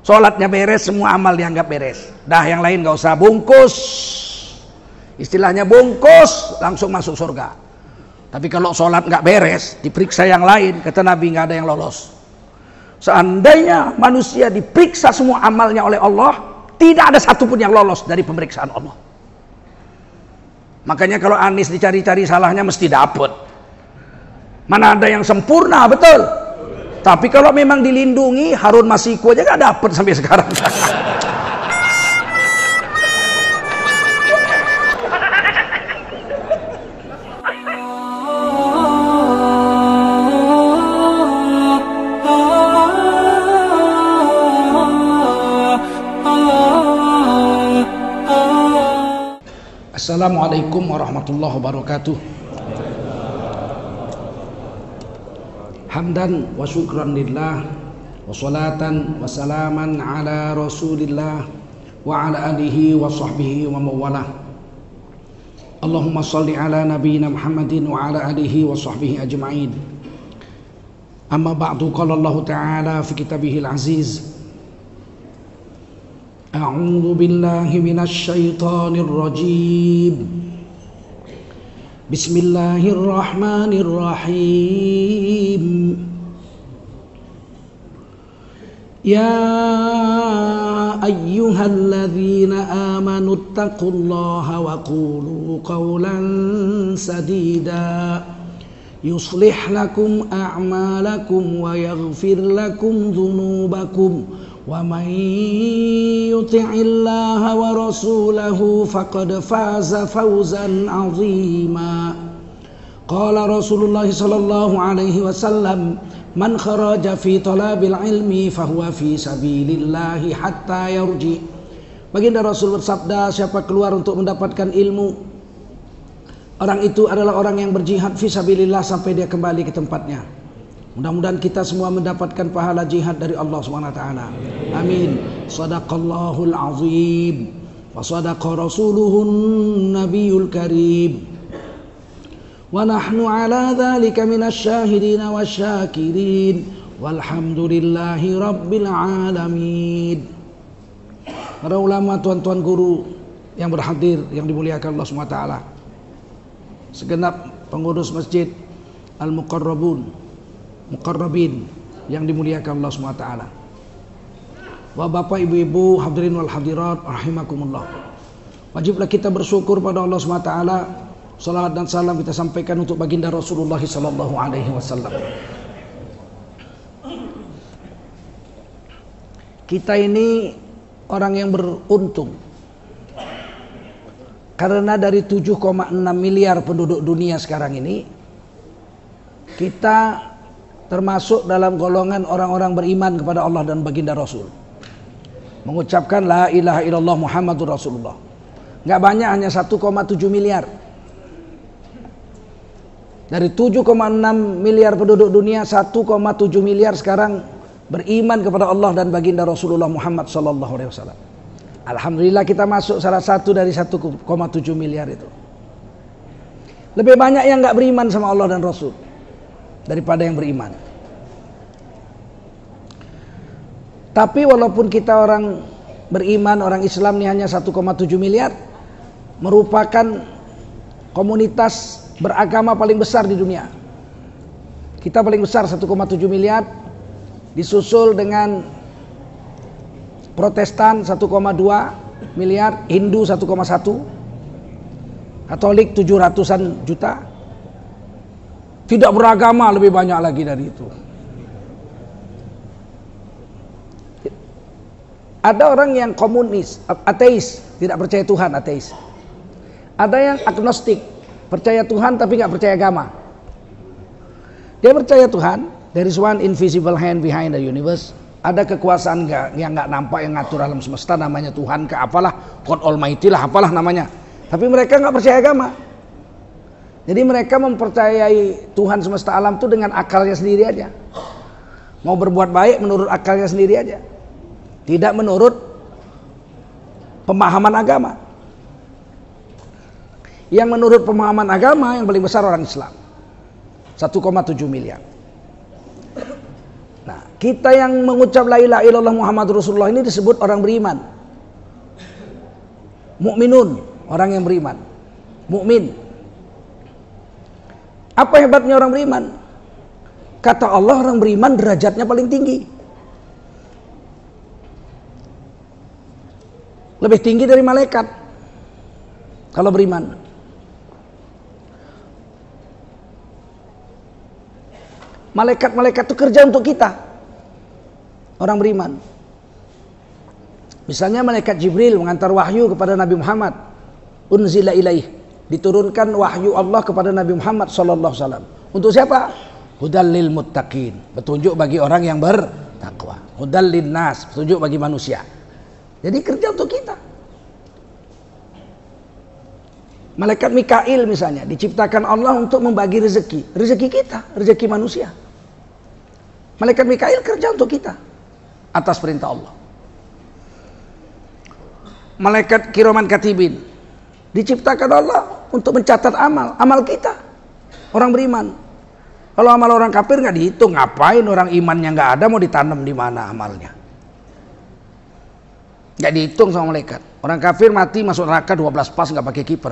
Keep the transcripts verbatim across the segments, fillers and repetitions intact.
Sholatnya beres, semua amal dianggap beres. Dah yang lain gak usah, bungkus. Istilahnya bungkus, langsung masuk surga. Tapi kalau sholat gak beres, diperiksa yang lain, kata Nabi gak ada yang lolos. Seandainya manusia diperiksa semua amalnya oleh Allah, tidak ada satupun yang lolos dari pemeriksaan Allah. Makanya kalau Anies dicari-cari salahnya mesti dapet. Mana ada yang sempurna, betul. Tapi kalau memang dilindungi, Harun Masiku aja gak dapet sampai sekarang. Assalamualaikum warahmatullahi wabarakatuh. Hamdan wa syukran lillah, wa salatan wa salaman ala rasulillah wa ala alihi wa sahbihi wa mawalah. Allahumma salli ala nabiyyina Muhammadin wa ala alihi wa sahbihi ajma'in. Amma ba'du, qala Allah ta'ala fi kitabihil aziz, a'udzu billahi minasy syaithanir rajim. Bismillahirrahmanirrahim. Ya ayyuhalladzina amanu taqullaha wa qulu qawlan sadida yuslih lakum a'malakum wa yaghfir lakum dhunubakum wa man yuti'illaha wa rasulahu faqad faza fawzan 'azima. Qala Rasulullah sallallahu alaihi wasallam, man kharaja fi talabil ilmi fahuwa fi sabilillahi hatta yarji. Baginda Rasul bersabda, siapa keluar untuk mendapatkan ilmu, orang itu adalah orang yang berjihad fi sabilillah sampai dia kembali ke tempatnya. Mudah-mudahan kita semua mendapatkan pahala jihad dari Allah subhanahu wa taala. Amin. Shadaqallahul azim wa sadaqa rasuluhun nabiyul karim. Wa nahnu ala dzalika minasy syahidin wasyakirin. Walhamdulillahi rabbil alamin. Para ulama, tuan-tuan guru yang berhadir, yang dimuliakan Allah subhanahu wa taala, segenap pengurus masjid Al-Muqarrabun Muqarrabin yang dimuliakan Allah subhanahu wa taala, wa bapak ibu-ibu hadirin wal hadirat rahimakumullah. Wajiblah kita bersyukur pada Allah subhanahu wa taala. Salawat dan salam kita sampaikan untuk baginda Rasulullah sallallahu alaihi wasallam. Kita ini orang yang beruntung, karena dari tujuh koma enam miliar penduduk dunia sekarang ini, kita termasuk dalam golongan orang-orang beriman kepada Allah dan baginda Rasul, mengucapkan la ilaha illallah Muhammadur Rasulullah. Nggak banyak, hanya satu koma tujuh miliar. Dari tujuh koma enam miliar penduduk dunia, satu koma tujuh miliar sekarang beriman kepada Allah dan baginda Rasulullah Muhammad sallallahu alaihi wasallam. Alhamdulillah kita masuk salah satu dari satu koma tujuh miliar itu. Lebih banyak yang nggak beriman sama Allah dan Rasul daripada yang beriman. Tapi walaupun kita orang beriman, orang Islam ini hanya satu koma tujuh miliar, merupakan komunitas beragama paling besar di dunia. Kita paling besar satu koma tujuh miliar, disusul dengan Protestan satu koma dua miliar, Hindu satu koma satu, Katolik tujuh ratusan juta. Tidak beragama lebih banyak lagi dari itu. Ada orang yang komunis, ateis, tidak percaya Tuhan, ateis. Ada yang agnostik, percaya Tuhan tapi nggak percaya agama. Dia percaya Tuhan, there is one invisible hand behind the universe. Ada kekuasaan gak, yang nggak nampak yang ngatur alam semesta, namanya Tuhan ke apalah, God Almighty lah, apalah namanya. Tapi mereka nggak percaya agama. Jadi mereka mempercayai Tuhan semesta alam itu dengan akalnya sendiri aja. Mau berbuat baik menurut akalnya sendiri aja, tidak menurut pemahaman agama. Yang menurut pemahaman agama yang paling besar orang Islam, satu koma tujuh miliar. Nah, Kita yang mengucap la ilaha illallah Muhammad Rasulullah ini disebut orang beriman. Mukminun, orang yang beriman. Mukmin. Apa hebatnya orang beriman? Kata Allah, orang beriman derajatnya paling tinggi. Lebih tinggi dari malaikat kalau beriman. Malaikat-malaikat itu kerja untuk kita, orang beriman. Misalnya malaikat Jibril mengantar wahyu kepada Nabi Muhammad, unzila ilaih, diturunkan wahyu Allah kepada Nabi Muhammad sallallahu alaihi wasallam. Untuk siapa? Hudal lil muttaqin, petunjuk bagi orang yang bertakwa. Hudal lin nas, petunjuk bagi manusia. Jadi kerja untuk kita. Malaikat Mikail misalnya diciptakan Allah untuk membagi rezeki, rezeki kita, rezeki manusia. Malaikat Mikail kerja untuk kita atas perintah Allah. Malaikat Kiraman Katibin diciptakan Allah untuk mencatat amal, amal kita, orang beriman. Kalau amal orang kafir nggak dihitung, ngapain orang imannya nggak ada mau ditanam di mana amalnya? Nggak dihitung sama malaikat. Orang kafir mati masuk neraka dua belas pas nggak pakai kiper.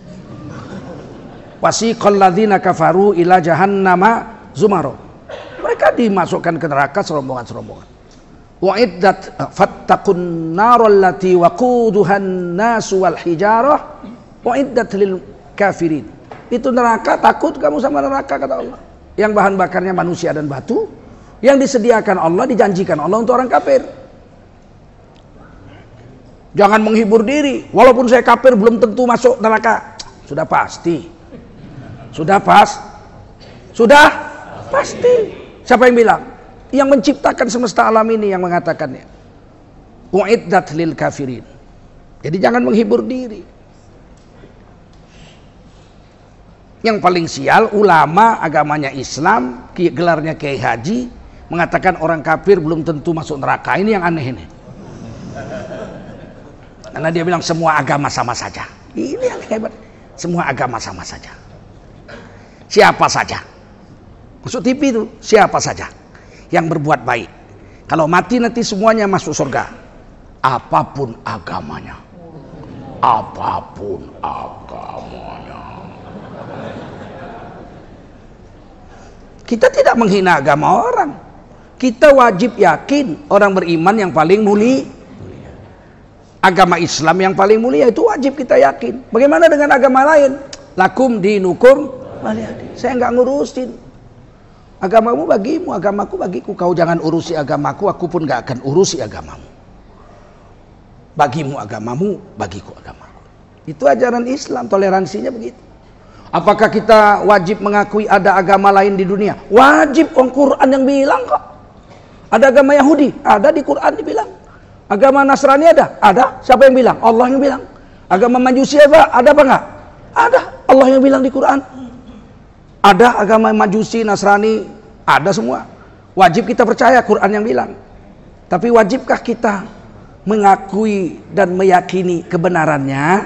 Wasiqal ladzina kafaru ila jahannama zumaro. Mereka dimasukkan ke neraka serombongan-serombongan. Wa'iddat fattaqun naral lati waquduhan nasu wal hijarah wa'iddat lil kafirin. Itu neraka, takut kamu sama neraka kata Allah. Yang bahan bakarnya manusia dan batu, yang disediakan Allah, dijanjikan Allah untuk orang kafir. Jangan menghibur diri, walaupun saya kafir belum tentu masuk neraka. Sudah pasti. Sudah pas. Sudah pasti. Siapa yang bilang? Yang menciptakan semesta alam ini yang mengatakannya. Uiddat lil kafirin. Jadi jangan menghibur diri. Yang paling sial ulama agamanya Islam, gelarnya Kiai Haji, mengatakan orang kafir belum tentu masuk neraka. Ini yang aneh ini. Karena dia bilang semua agama sama saja. Ini yang hebat. Semua agama sama saja. Siapa saja. Masuk T V itu siapa saja yang berbuat baik. Kalau mati nanti semuanya masuk surga. Apapun agamanya. Apapun agamanya. Kita tidak menghina agama orang. Kita wajib yakin orang beriman yang paling mulia. Agama Islam yang paling mulia itu wajib kita yakin. Bagaimana dengan agama lain? Lakum dinukum waliyadin. Saya nggak ngurusin. Agamamu bagimu, agamaku bagiku. Kau jangan urusi agamaku, aku pun nggak akan urusi agamamu. Bagimu agamamu, bagiku agamaku. Itu ajaran Islam, toleransinya begitu. Apakah kita wajib mengakui ada agama lain di dunia? Wajib, Al Quran yang bilang kok. Ada agama Yahudi, ada di Quran dibilang. Agama Nasrani ada, ada. Siapa yang bilang? Allah yang bilang. Agama Majusi ada, ada apa enggak? Ada, Allah yang bilang di Quran. Ada agama Majusi, Nasrani, ada semua. Wajib kita percaya Quran yang bilang. Tapi wajibkah kita mengakui dan meyakini kebenarannya?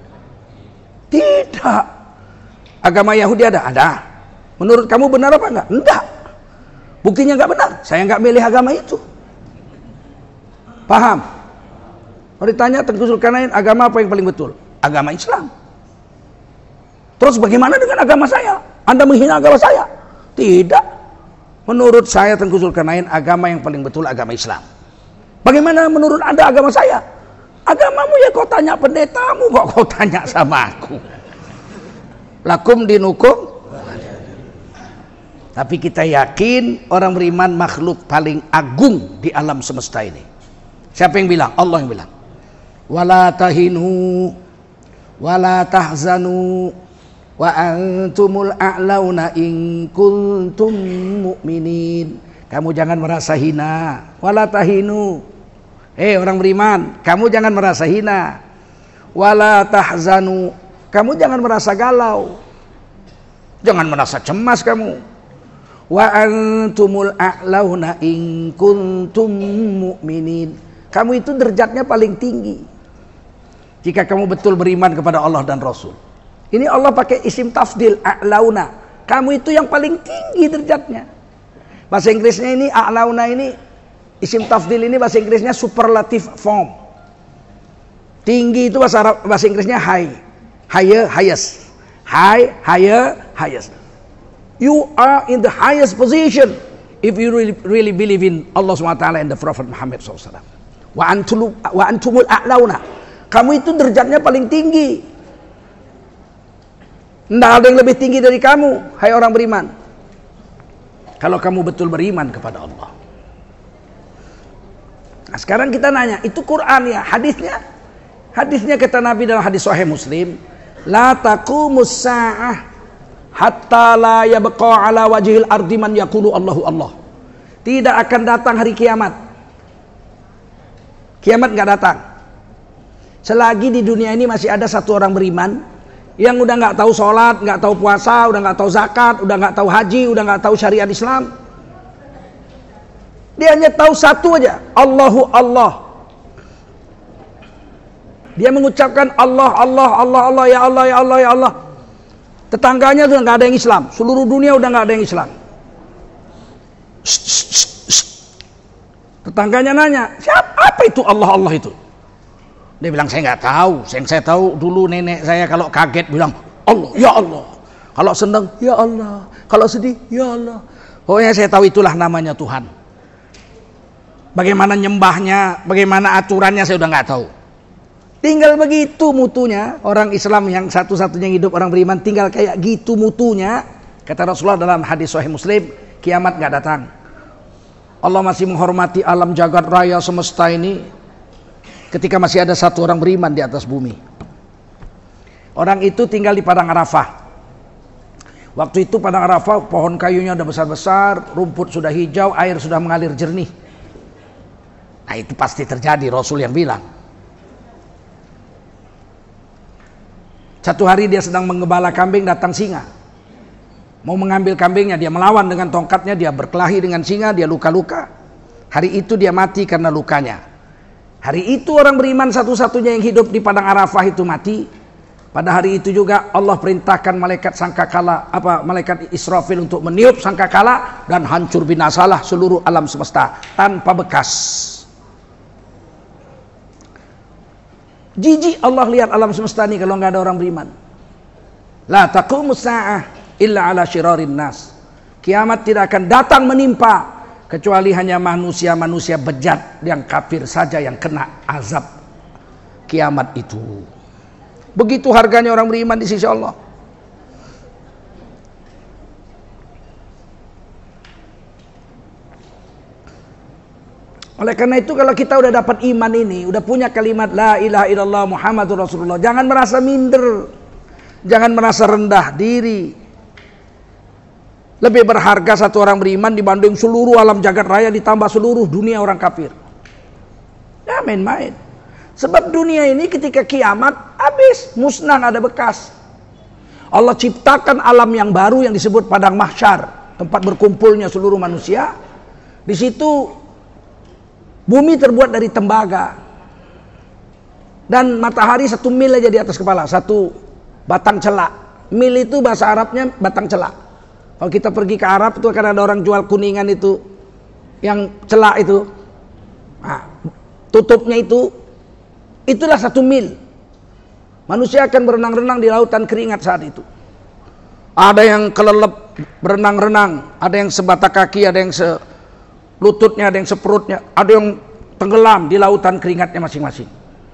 Tidak. Agama Yahudi ada? Ada. Menurut kamu benar apa enggak? Enggak. Buktinya enggak benar. Saya enggak milih agama itu. Paham? Kalau ditanya Tengku Zulkarnain, agama apa yang paling betul? Agama Islam. Terus bagaimana dengan agama saya? Anda menghina agama saya? Tidak. Menurut saya Tengku Zulkarnain, agama yang paling betul agama Islam. Bagaimana menurut Anda agama saya? Agamamu ya kau tanya pendetamu, kok kau tanya sama aku. Lakum dinukum. Tapi kita yakin orang beriman makhluk paling agung di alam semesta ini. Siapa yang bilang? Allah yang bilang. Wala tahinu wala tahzanu wa antumul a'launa in kuntum mu'minin. Kamu jangan merasa hina. Wala tahinu. Eh orang beriman, kamu jangan merasa hina. Wala tahzanu. Kamu jangan merasa galau. Jangan merasa cemas kamu. Wa antumul a'launa in kuntum mu'minin. Kamu itu derajatnya paling tinggi jika kamu betul beriman kepada Allah dan Rasul. Ini Allah pakai isim tafdil, a'launa. Kamu itu yang paling tinggi derajatnya. Bahasa Inggrisnya ini a'launa ini isim tafdil ini bahasa Inggrisnya superlative form. Tinggi itu bahasa Arab, bahasa Inggrisnya high. Higher, highest. High, higher, highest. You are in the highest position if you really, really believe in Allah subhanahu wa taala and the Prophet Muhammad sallallahu alaihi wasallam. Wa antum wa antumul a'launa. Kamu itu derajatnya paling tinggi. Tidak ada yang lebih tinggi dari kamu, hai orang beriman. Kalau kamu betul beriman kepada Allah. Nah, sekarang kita nanya, itu Quran ya, hadisnya? Hadisnya kata Nabi dalam hadis Sahih Muslim, la taqumus sa'ah hatta la yabqa ala wajhil ardi man yaqulu Allahu Allah. Tidak akan datang hari kiamat. Kiamat nggak datang. Selagi di dunia ini masih ada satu orang beriman yang udah nggak tahu sholat, nggak tahu puasa, udah nggak tahu zakat, udah nggak tahu haji, udah nggak tahu syariat Islam. Dia hanya tahu satu aja, Allahu Allah. Dia mengucapkan Allah, Allah, Allah, Allah, ya Allah, ya Allah, ya Allah. Tetangganya sudah nggak ada yang Islam, seluruh dunia udah nggak ada yang Islam. Shh, shh, shh, shh. Tetangganya nanya, siapa apa itu Allah, Allah itu? Dia bilang, saya nggak tahu. Yang saya tahu dulu nenek saya kalau kaget bilang Allah, ya Allah. Kalau senang, ya Allah. Kalau sedih, ya Allah. Pokoknya saya tahu itulah namanya Tuhan. Bagaimana nyembahnya, bagaimana aturannya saya udah nggak tahu. Tinggal begitu mutunya. Orang Islam yang satu-satunya yang hidup orang beriman tinggal kayak gitu mutunya. Kata Rasulullah dalam hadis Sahih Muslim, kiamat nggak datang. Allah masih menghormati alam jagat raya semesta ini ketika masih ada satu orang beriman di atas bumi. Orang itu tinggal di padang Arafah. Waktu itu padang Arafah pohon kayunya udah besar-besar, rumput sudah hijau, air sudah mengalir jernih. Nah itu pasti terjadi, Rasul yang bilang. Satu hari dia sedang menggembala kambing, datang singa. Mau mengambil kambingnya, dia melawan dengan tongkatnya, dia berkelahi dengan singa, dia luka-luka. Hari itu dia mati karena lukanya. Hari itu orang beriman satu-satunya yang hidup di padang Arafah itu mati. Pada hari itu juga Allah perintahkan malaikat sangkakala, apa malaikat Israfil untuk meniup sangkakala dan hancur binasalah seluruh alam semesta tanpa bekas. Jijik Allah lihat alam semesta ini kalau nggak ada orang beriman. La taqumus sa'ah illa ala syirarin nas. Kiamat tidak akan datang menimpa kecuali hanya manusia-manusia bejat yang kafir saja yang kena azab kiamat itu. Begitu harganya orang beriman di sisi Allah. Oleh karena itu kalau kita udah dapat iman ini, udah punya kalimat la ilaha illallah Muhammadur Rasulullah, jangan merasa minder, jangan merasa rendah diri. Lebih berharga satu orang beriman dibanding seluruh alam jagat raya ditambah seluruh dunia orang kafir. Ya main-main. Sebab dunia ini ketika kiamat habis, musnah, ada bekas. Allah ciptakan alam yang baru yang disebut padang mahsyar, tempat berkumpulnya seluruh manusia. Di situ bumi terbuat dari tembaga. Dan matahari satu mil aja di atas kepala, satu batang celak. Mil itu bahasa Arabnya batang celak. Kalau kita pergi ke Arab itu akan ada orang jual kuningan itu, yang celak itu, nah, tutupnya itu, itulah satu mil. Manusia akan berenang-renang di lautan keringat saat itu. Ada yang kelelep berenang-renang, ada yang sebatak kaki, ada yang selututnya, ada yang seperutnya, ada yang tenggelam di lautan keringatnya masing-masing.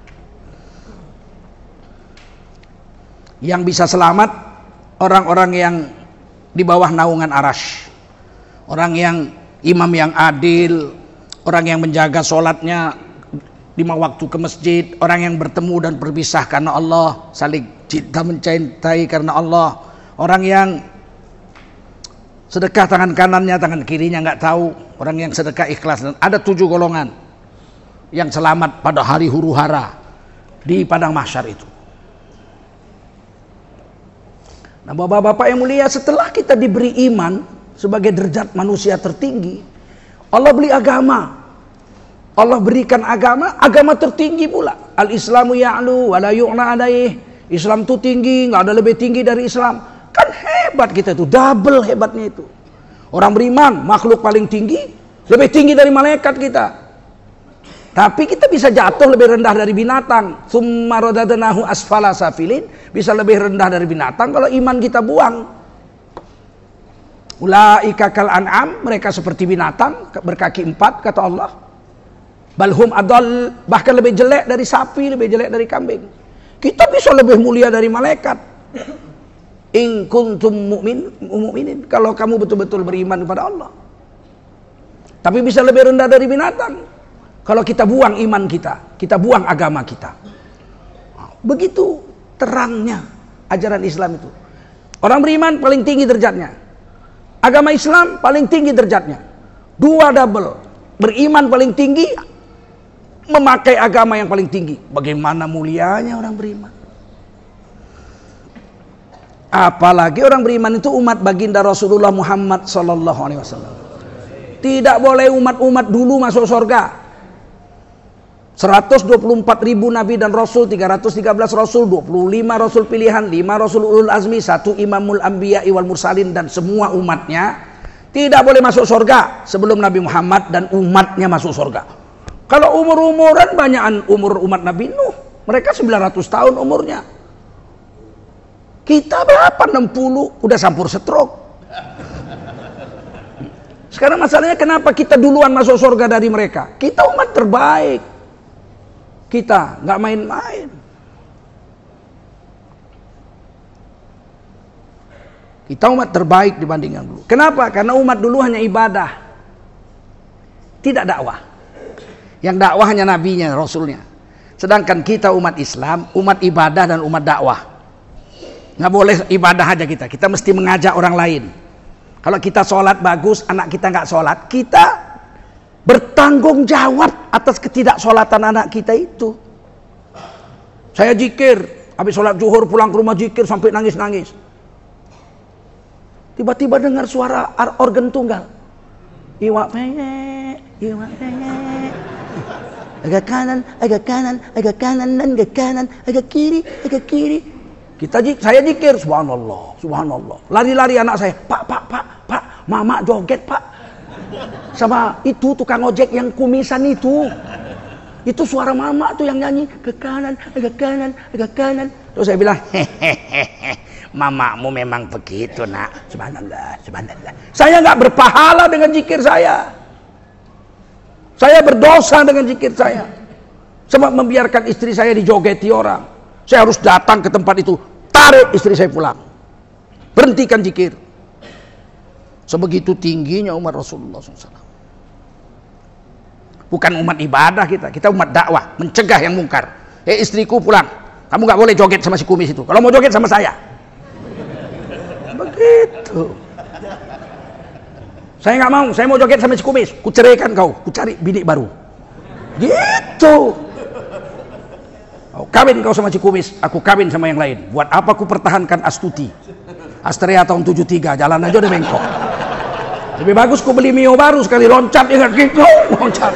Yang bisa selamat orang-orang yang di bawah naungan arash, orang yang imam yang adil, orang yang menjaga sholatnya lima waktu ke masjid, orang yang bertemu dan berpisah karena Allah, saling cinta mencintai karena Allah, orang yang sedekah tangan kanannya, tangan kirinya nggak tahu, orang yang sedekah ikhlas. Dan ada tujuh golongan yang selamat pada hari huru hara di padang mahsyar itu. Nah, bapak-bapak yang mulia, setelah kita diberi iman sebagai derajat manusia tertinggi, Allah beri agama. Allah berikan agama, agama tertinggi pula. Al-Islamu ya'lu wa la yu'la alaih. Islam itu tinggi, nggak ada lebih tinggi dari Islam. Kan hebat kita itu, double hebatnya itu. Orang beriman, makhluk paling tinggi, lebih tinggi dari malaikat kita. Tapi kita bisa jatuh lebih rendah dari binatang. Tsumma radadnahu asfala safilin, bisa lebih rendah dari binatang kalau iman kita buang. Ulaika kal an'am, mereka seperti binatang berkaki empat kata Allah. Balhum adall, bahkan lebih jelek dari sapi, lebih jelek dari kambing. Kita bisa lebih mulia dari malaikat. In kuntum mu'min, mu'minin, kalau kamu betul-betul beriman kepada Allah. Tapi bisa lebih rendah dari binatang kalau kita buang iman kita, kita buang agama kita. Begitu terangnya ajaran Islam itu. Orang beriman paling tinggi derajatnya, agama Islam paling tinggi derajatnya. Dua double, beriman paling tinggi, memakai agama yang paling tinggi. Bagaimana mulianya orang beriman. Apalagi orang beriman itu umat baginda Rasulullah Muhammad sallallahu alaihi wasallam. Tidak boleh umat-umat dulu masuk surga. seratus dua puluh empat ribu nabi dan rasul, tiga ratus tiga belas rasul, dua puluh lima rasul pilihan, lima rasul ulul azmi, satu imamul anbiya wal mursalin, dan semua umatnya tidak boleh masuk surga sebelum Nabi Muhammad dan umatnya masuk surga. Kalau umur-umuran banyakan umur umat Nabi Nuh, mereka sembilan ratus tahun umurnya. Kita berapa? enam puluh, udah sampur stroke. Sekarang masalahnya kenapa kita duluan masuk surga dari mereka? Kita umat terbaik. Kita nggak main-main. Kita umat terbaik dibandingkan dulu. Kenapa? Karena umat dulu hanya ibadah, tidak dakwah. Yang dakwah hanya nabinya, rasulnya. Sedangkan kita umat Islam, umat ibadah dan umat dakwah. Nggak boleh ibadah aja kita, kita mesti mengajak orang lain. Kalau kita sholat bagus, anak kita nggak sholat, kita bertanggung jawab atas ketidaksolatan anak kita itu. Saya zikir, habis sholat zuhur pulang ke rumah zikir sampai nangis-nangis. Tiba-tiba dengar suara organ tunggal. Iwak peyek, iwak peyek. Agak kanan, agak kanan, agak kanan, dan agak kanan, agak kiri, agak kiri. Kita saya zikir, subhanallah, subhanallah. Lari-lari anak saya, pak, pak, pak, pak, mama joget pak. Sama itu tukang ojek yang kumisan itu. Itu suara mama tuh yang nyanyi, ke kanan, agak kanan, agak kanan. Terus saya bilang, hehehe, mamamu memang begitu nak. Subhanallah, subhanallah. Saya nggak berpahala dengan zikir saya. Saya berdosa dengan zikir saya. Sebab membiarkan istri saya dijogeti orang. Saya harus datang ke tempat itu, tarik istri saya pulang, berhentikan zikir. Sebegitu tingginya umat Rasulullah shallallahu alaihi wasallam. Bukan umat ibadah kita, kita umat dakwah, mencegah yang mungkar. Eh istriku pulang, kamu nggak boleh joget sama si kumis itu. Kalau mau joget sama saya, begitu. Saya nggak mau, saya mau joget sama si kumis. Kuceraikan kau, kucari bini baru. Gitu. Oh, kawin kau sama si kumis, aku kawin sama yang lain. Buat apa ku pertahankan Astuti? Astrea tahun tujuh tiga, jalan aja udah bengkok. Lebih bagus ku beli Mio baru sekali loncat, ingat gitu, loncat.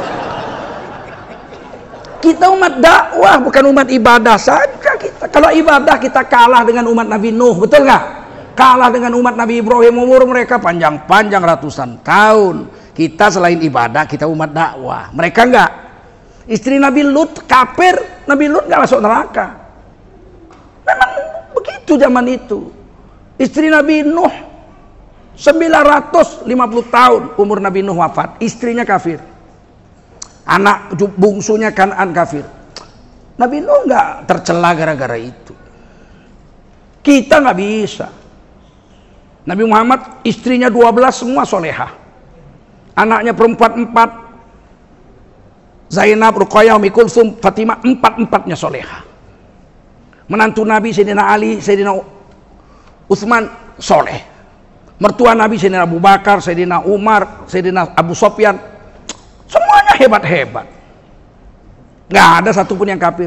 Kita umat dakwah, bukan umat ibadah saja kita. Kalau ibadah kita kalah dengan umat Nabi Nuh, betul nggak? Kalah dengan umat Nabi Ibrahim, umur mereka panjang-panjang ratusan tahun. Kita selain ibadah, kita umat dakwah. Mereka enggak. Istri Nabi Lut kafir, Nabi Lut nggak masuk neraka. Memang begitu zaman itu. Istri Nabi Nuh sembilan ratus lima puluh tahun umur Nabi Nuh wafat, istrinya kafir. Anak bungsunya Kan'an kafir. Nabi Nuh nggak tercela gara-gara itu. Kita nggak bisa. Nabi Muhammad istrinya dua belas semua solehah. Anaknya perempuan empat. Zainab, Ruqayyah, Ummi Kulsum, Fatimah, empat-empatnya solehah. Menantu Nabi Sayyidina Ali, Sayyidina Utsman soleh. Mertua Nabi Sayyidina Abu Bakar, Sayyidina Umar, Sayyidina Abu Sofyan, semuanya hebat-hebat. Nggak ada satupun yang kafir.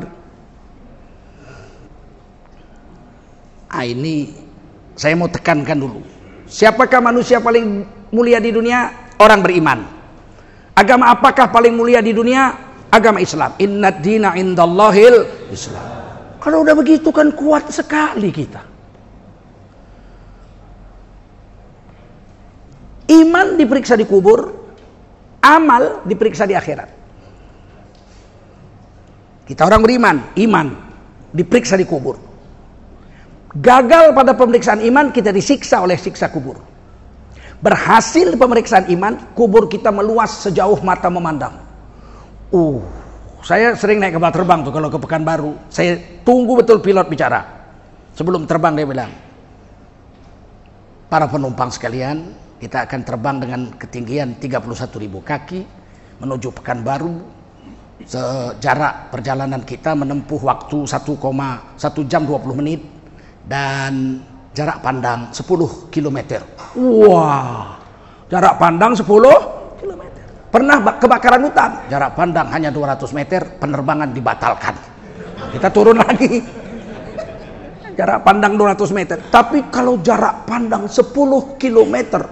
Ah, ini saya mau tekankan dulu. Siapakah manusia paling mulia di dunia? Orang beriman. Agama apakah paling mulia di dunia? Agama Islam. Inna dina indallahil Islam. Kalau udah begitu kan kuat sekali kita. Iman Iman diperiksa di kubur, amal diperiksa di akhirat. Kita orang beriman, iman diperiksa di kubur. Gagal pada pemeriksaan iman, kita disiksa oleh siksa kubur. Berhasil pemeriksaan iman, kubur kita meluas sejauh mata memandang. Uh, saya sering naik kapal terbang tuh kalau ke Pekanbaru. Saya tunggu betul pilot bicara. Sebelum terbang dia bilang, para penumpang sekalian, kita akan terbang dengan ketinggian tiga puluh satu ribu kaki menuju Pekanbaru. Sejarak perjalanan kita menempuh waktu satu koma satu jam dua puluh menit dan jarak pandang sepuluh kilometer. Wah, jarak pandang sepuluh kilometer. Pernah kebakaran hutan, jarak pandang hanya dua ratus meter, penerbangan dibatalkan. Kita turun lagi. Jarak pandang dua ratus meter. Tapi kalau jarak pandang sepuluh kilometer,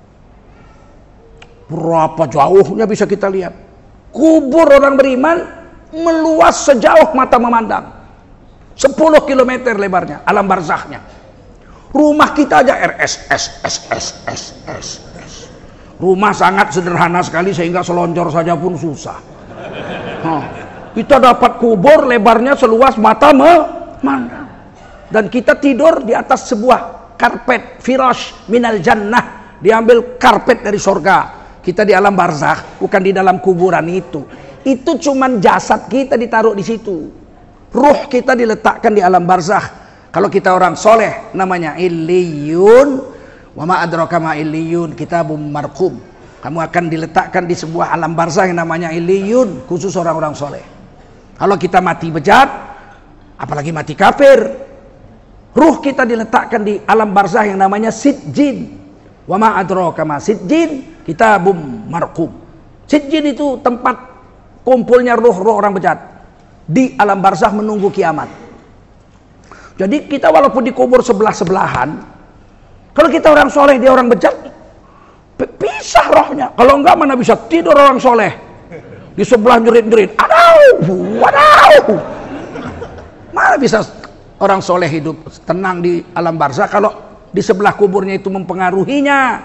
berapa jauhnya bisa kita lihat. Kubur orang beriman meluas sejauh mata memandang. sepuluh kilometer lebarnya, alam barzahnya. Rumah kita aja R S S S S S S S. Rumah sangat sederhana sekali sehingga selonjor saja pun susah. Hah. Kita dapat kubur lebarnya seluas mata memandang. Dan kita tidur di atas sebuah karpet firash minal jannah, diambil karpet dari sorga. Kita di alam barzakh, bukan di dalam kuburan itu. Itu cuman jasad kita ditaruh di situ. Ruh kita diletakkan di alam barzakh. Kalau kita orang soleh, namanya illiyun. Wa ma adraka ma illiyun, kitabum marqum. Kamu akan diletakkan di sebuah alam barzakh yang namanya illiyun, khusus orang-orang soleh. Kalau kita mati bejat, apalagi mati kafir, ruh kita diletakkan di alam barzakh yang namanya sijjin. Wa ma adraka ma sijjin, kitabum marqum. Sijjin itu tempat kumpulnya ruh-ruh orang bejat di alam barzakh menunggu kiamat. Jadi kita walaupun dikubur sebelah-sebelahan, kalau kita orang soleh dia orang bejat, pisah rohnya. Kalau enggak mana bisa tidur orang soleh di sebelah jerit-jerit, aduh, waduh. Mana bisa orang soleh hidup tenang di alam barzakh kalau di sebelah kuburnya itu mempengaruhinya.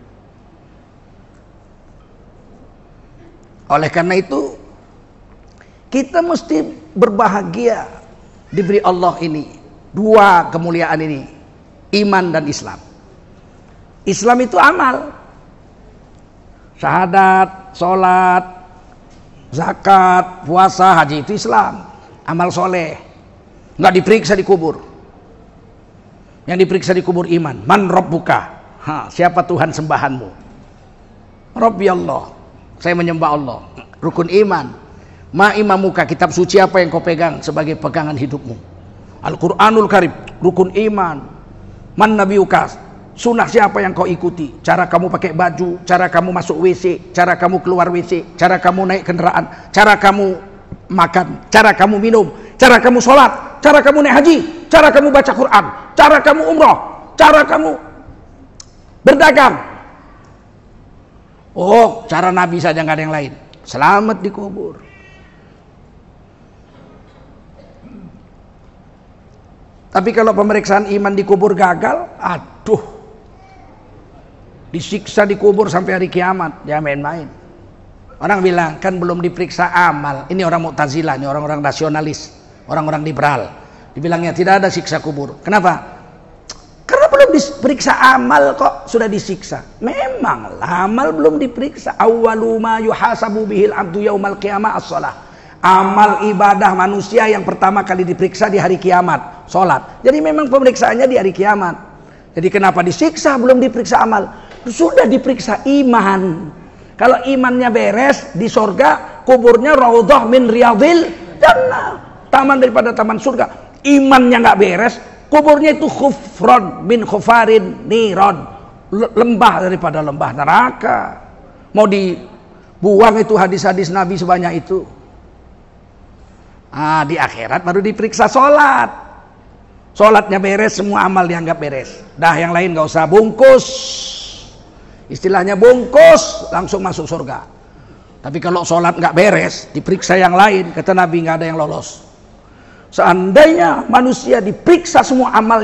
Oleh karena itu kita mesti berbahagia diberi Allah ini dua kemuliaan ini, iman dan Islam. Islam itu amal, syahadat, sholat, zakat, puasa, haji itu Islam, amal soleh. Nggak diperiksa di kubur. Yang diperiksa di kubur iman. Man rabbuka, ha, siapa Tuhan sembahanmu? Rabbi Allah, saya menyembah Allah. Rukun iman. Ma imamuka, kitab suci apa yang kau pegang sebagai pegangan hidupmu? Al-Quranul Karim, rukun iman. Man nabiuka, sunnah siapa yang kau ikuti? Cara kamu pakai baju, cara kamu masuk W C, cara kamu keluar W C, cara kamu naik kendaraan, cara kamu makan, cara kamu minum, cara kamu sholat, cara kamu naik haji, cara kamu baca Quran, cara kamu umroh, cara kamu berdagang. Oh, cara Nabi saja nggak ada yang lain. Selamat di kubur. Tapi kalau pemeriksaan iman di kubur gagal, aduh, disiksa di kubur sampai hari kiamat, jangan main-main. Orang bilang kan belum diperiksa amal. Ini orang Mu'tazilah, ini orang-orang rasionalis, orang-orang liberal. Dibilangnya tidak ada siksa kubur. Kenapa? Karena belum diperiksa amal kok sudah disiksa. Memang amal belum diperiksa. Awwalu ma yuhasabu bihil abdu yaumal qiyamah as-shalah. Amal ibadah manusia yang pertama kali diperiksa di hari kiamat, sholat. Jadi memang pemeriksaannya di hari kiamat. Jadi kenapa disiksa belum diperiksa amal? Sudah diperiksa iman. Kalau imannya beres, di sorga kuburnya raudhah min riyadhil jannah, taman daripada taman surga. Imannya nggak beres, kuburnya itu khufran min khufarin niron, lembah daripada lembah neraka. Mau dibuang itu hadis-hadis Nabi sebanyak itu. Ah, di akhirat baru diperiksa sholat. Sholatnya beres, semua amal dianggap beres. Dah yang lain nggak usah, bungkus. Istilahnya bungkus, langsung masuk surga. Tapi kalau sholat nggak beres, diperiksa yang lain, kata Nabi nggak ada yang lolos. Seandainya manusia diperiksa semua amalnya oleh Allah, tidak ada satupun yang lolos dari pemeriksaan Allah.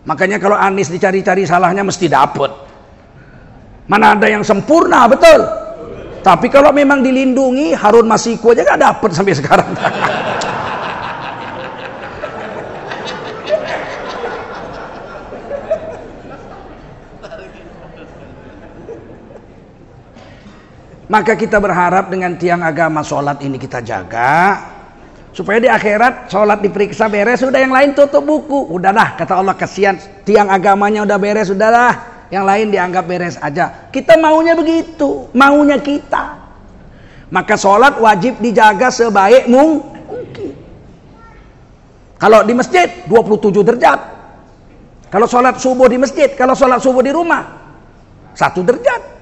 Makanya kalau Anies dicari-cari salahnya mesti dapet. Mana ada yang sempurna, betul. Tapi kalau memang dilindungi, Harun Masiku aja gak dapet sampai sekarang. Maka kita berharap dengan tiang agama sholat ini kita jaga, supaya di akhirat sholat diperiksa beres, sudah yang lain tutup buku. Udahlah, kata Allah, kasihan tiang agamanya udah beres, udahlah, yang lain dianggap beres aja. Kita maunya begitu, maunya kita. Maka sholat wajib dijaga sebaik mungkin. Kalau di masjid dua puluh tujuh derajat. Kalau sholat subuh di masjid, kalau sholat subuh di rumah satu derajat.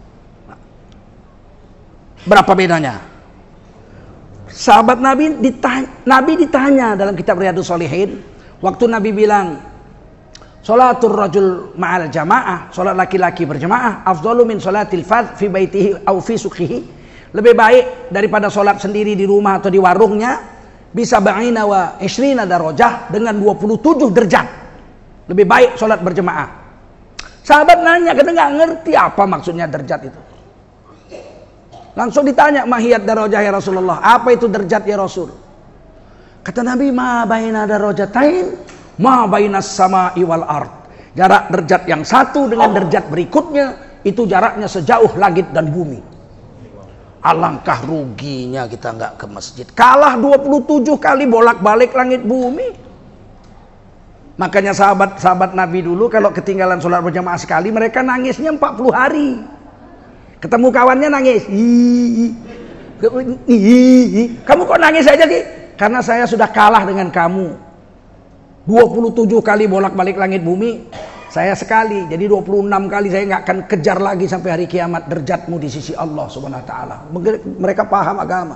Berapa bedanya? Sahabat Nabi ditanya, Nabi ditanya dalam kitab Riyadhus Shalihin, waktu Nabi bilang, "Sholatul rajul ma'al jamaah," salat laki-laki berjamaah, "afdalu min sholatil fardh fi baitihi aw fi suqihi." Lebih baik daripada salat sendiri di rumah atau di warungnya, bisa ba'ina wa ishrina darajah, dengan dua puluh tujuh derajat. Lebih baik salat berjamaah. Sahabat nanya, karena enggak ngerti apa maksudnya derajat itu. Langsung ditanya, mahiyat darajah ya Rasulullah, apa itu derajat ya Rasul? Kata Nabi, ma baina darajatain ma bainas sama'i wal ard. Jarak derajat yang satu dengan derajat berikutnya itu jaraknya sejauh langit dan bumi. Alangkah ruginya kita nggak ke masjid, kalah dua puluh tujuh kali bolak-balik langit bumi. Makanya sahabat-sahabat Nabi dulu kalau ketinggalan sholat berjamaah sekali, mereka nangisnya empat puluh hari. Ketemu kawannya nangis. Hihihi. Hihihi. Kamu kok nangis aja, Ki? Karena saya sudah kalah dengan kamu. dua puluh tujuh kali bolak-balik langit bumi, saya sekali. Jadi dua puluh enam kali saya nggak akan kejar lagi sampai hari kiamat derajatmu di sisi Allah Subhanahu wa taala. Mereka paham agama.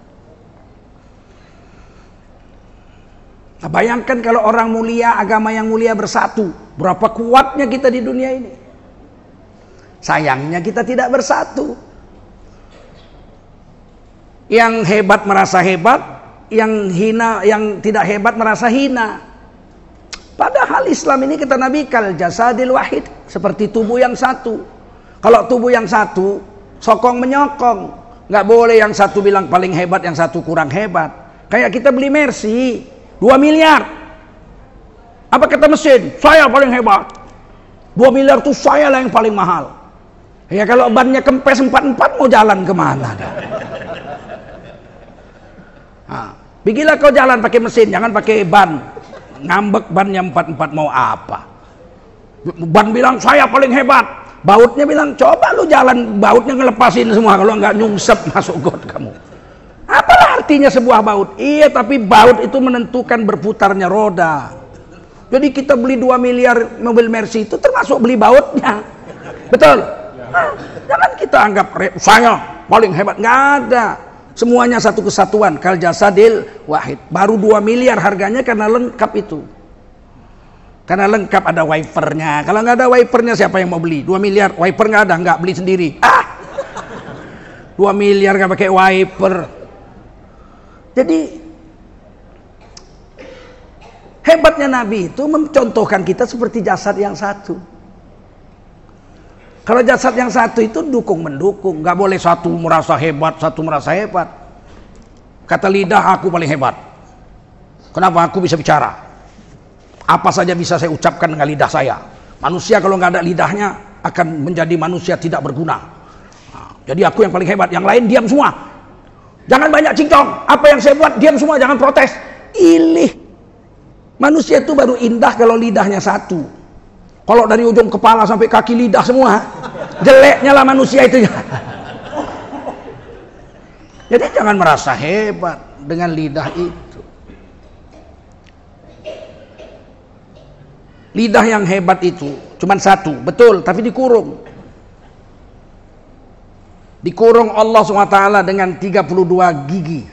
Nah, bayangkan kalau orang mulia, agama yang mulia bersatu, berapa kuatnya kita di dunia ini. Sayangnya kita tidak bersatu. Yang hebat merasa hebat, yang hina, yang tidak hebat merasa hina. Padahal Islam ini kata Nabi kal jasadil wahid, seperti tubuh yang satu. Kalau tubuh yang satu, sokong menyokong. Nggak boleh yang satu bilang paling hebat, yang satu kurang hebat. Kayak kita beli Mercy dua miliar. Apa kata mesin? Saya paling hebat. dua miliar itu saya lah yang paling mahal. Ya kalau bannya kempes empat empat mau jalan kemana? Nah, bikinlah kau jalan pakai mesin, jangan pakai ban. Ngambek bannya empat empat mau apa? Ban bilang saya paling hebat, bautnya bilang coba lu jalan, bautnya ngelepasin semua, kalau nggak nyungsep masuk got kamu. Apalah artinya sebuah baut? Iya, tapi baut itu menentukan berputarnya roda. Jadi kita beli dua miliar mobil Mercy itu termasuk beli bautnya. Betul? Nah, jangan kita anggap saya paling hebat, nggak ada. Semuanya satu kesatuan, kal jasadil wahid. Baru dua miliar harganya karena lengkap itu. Karena lengkap, ada wipernya. Kalau nggak ada wipernya siapa yang mau beli? dua miliar, wiper nggak ada, nggak beli sendiri. Ah, dua miliar nggak pakai wiper. Jadi hebatnya Nabi itu mencontohkan kita seperti jasad yang satu. Kalau jasad yang satu itu dukung mendukung, nggak boleh satu merasa hebat, satu merasa hebat. Kata lidah, aku paling hebat. Kenapa? Aku bisa bicara. Apa saja bisa saya ucapkan dengan lidah saya. Manusia kalau nggak ada lidahnya akan menjadi manusia tidak berguna. Nah, jadi aku yang paling hebat, yang lain diam semua. Jangan banyak cincong. Apa yang saya buat diam semua, jangan protes. Ilih. Manusia itu baru indah kalau lidahnya satu. Kalau dari ujung kepala sampai kaki lidah semua, jeleknya lah manusia itu. Jadi jangan merasa hebat dengan lidah itu. Lidah yang hebat itu cuma satu, betul, tapi dikurung. Dikurung Allah subhanahu wa taala dengan tiga puluh dua gigi.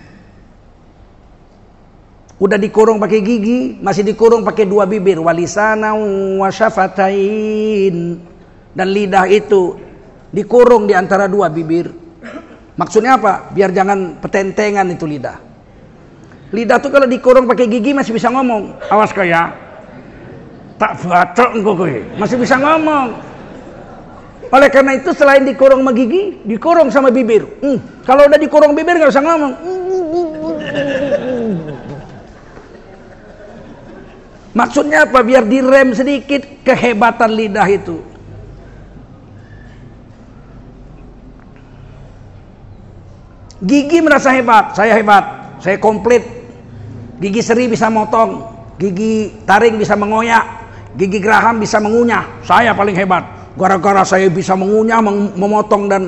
Udah dikurung pakai gigi, masih dikurung pakai dua bibir, walisana wa syafatain. Dan lidah itu dikurung di antara dua bibir. Maksudnya apa? Biar jangan petentengan itu lidah. Lidah tuh kalau dikurung pakai gigi masih bisa ngomong, awas kau ya. tak batok engko kowe. Masih bisa ngomong. Oleh karena itu selain dikurung sama gigi, dikurung sama bibir. Hmm, kalau udah dikurung bibir nggak usah ngomong. Maksudnya apa? Biar direm sedikit kehebatan lidah itu. Gigi merasa hebat, saya hebat, saya komplit. Gigi seri bisa motong, gigi taring bisa mengoyak, gigi geraham bisa mengunyah. Saya paling hebat. Gara-gara saya bisa mengunyah, memotong dan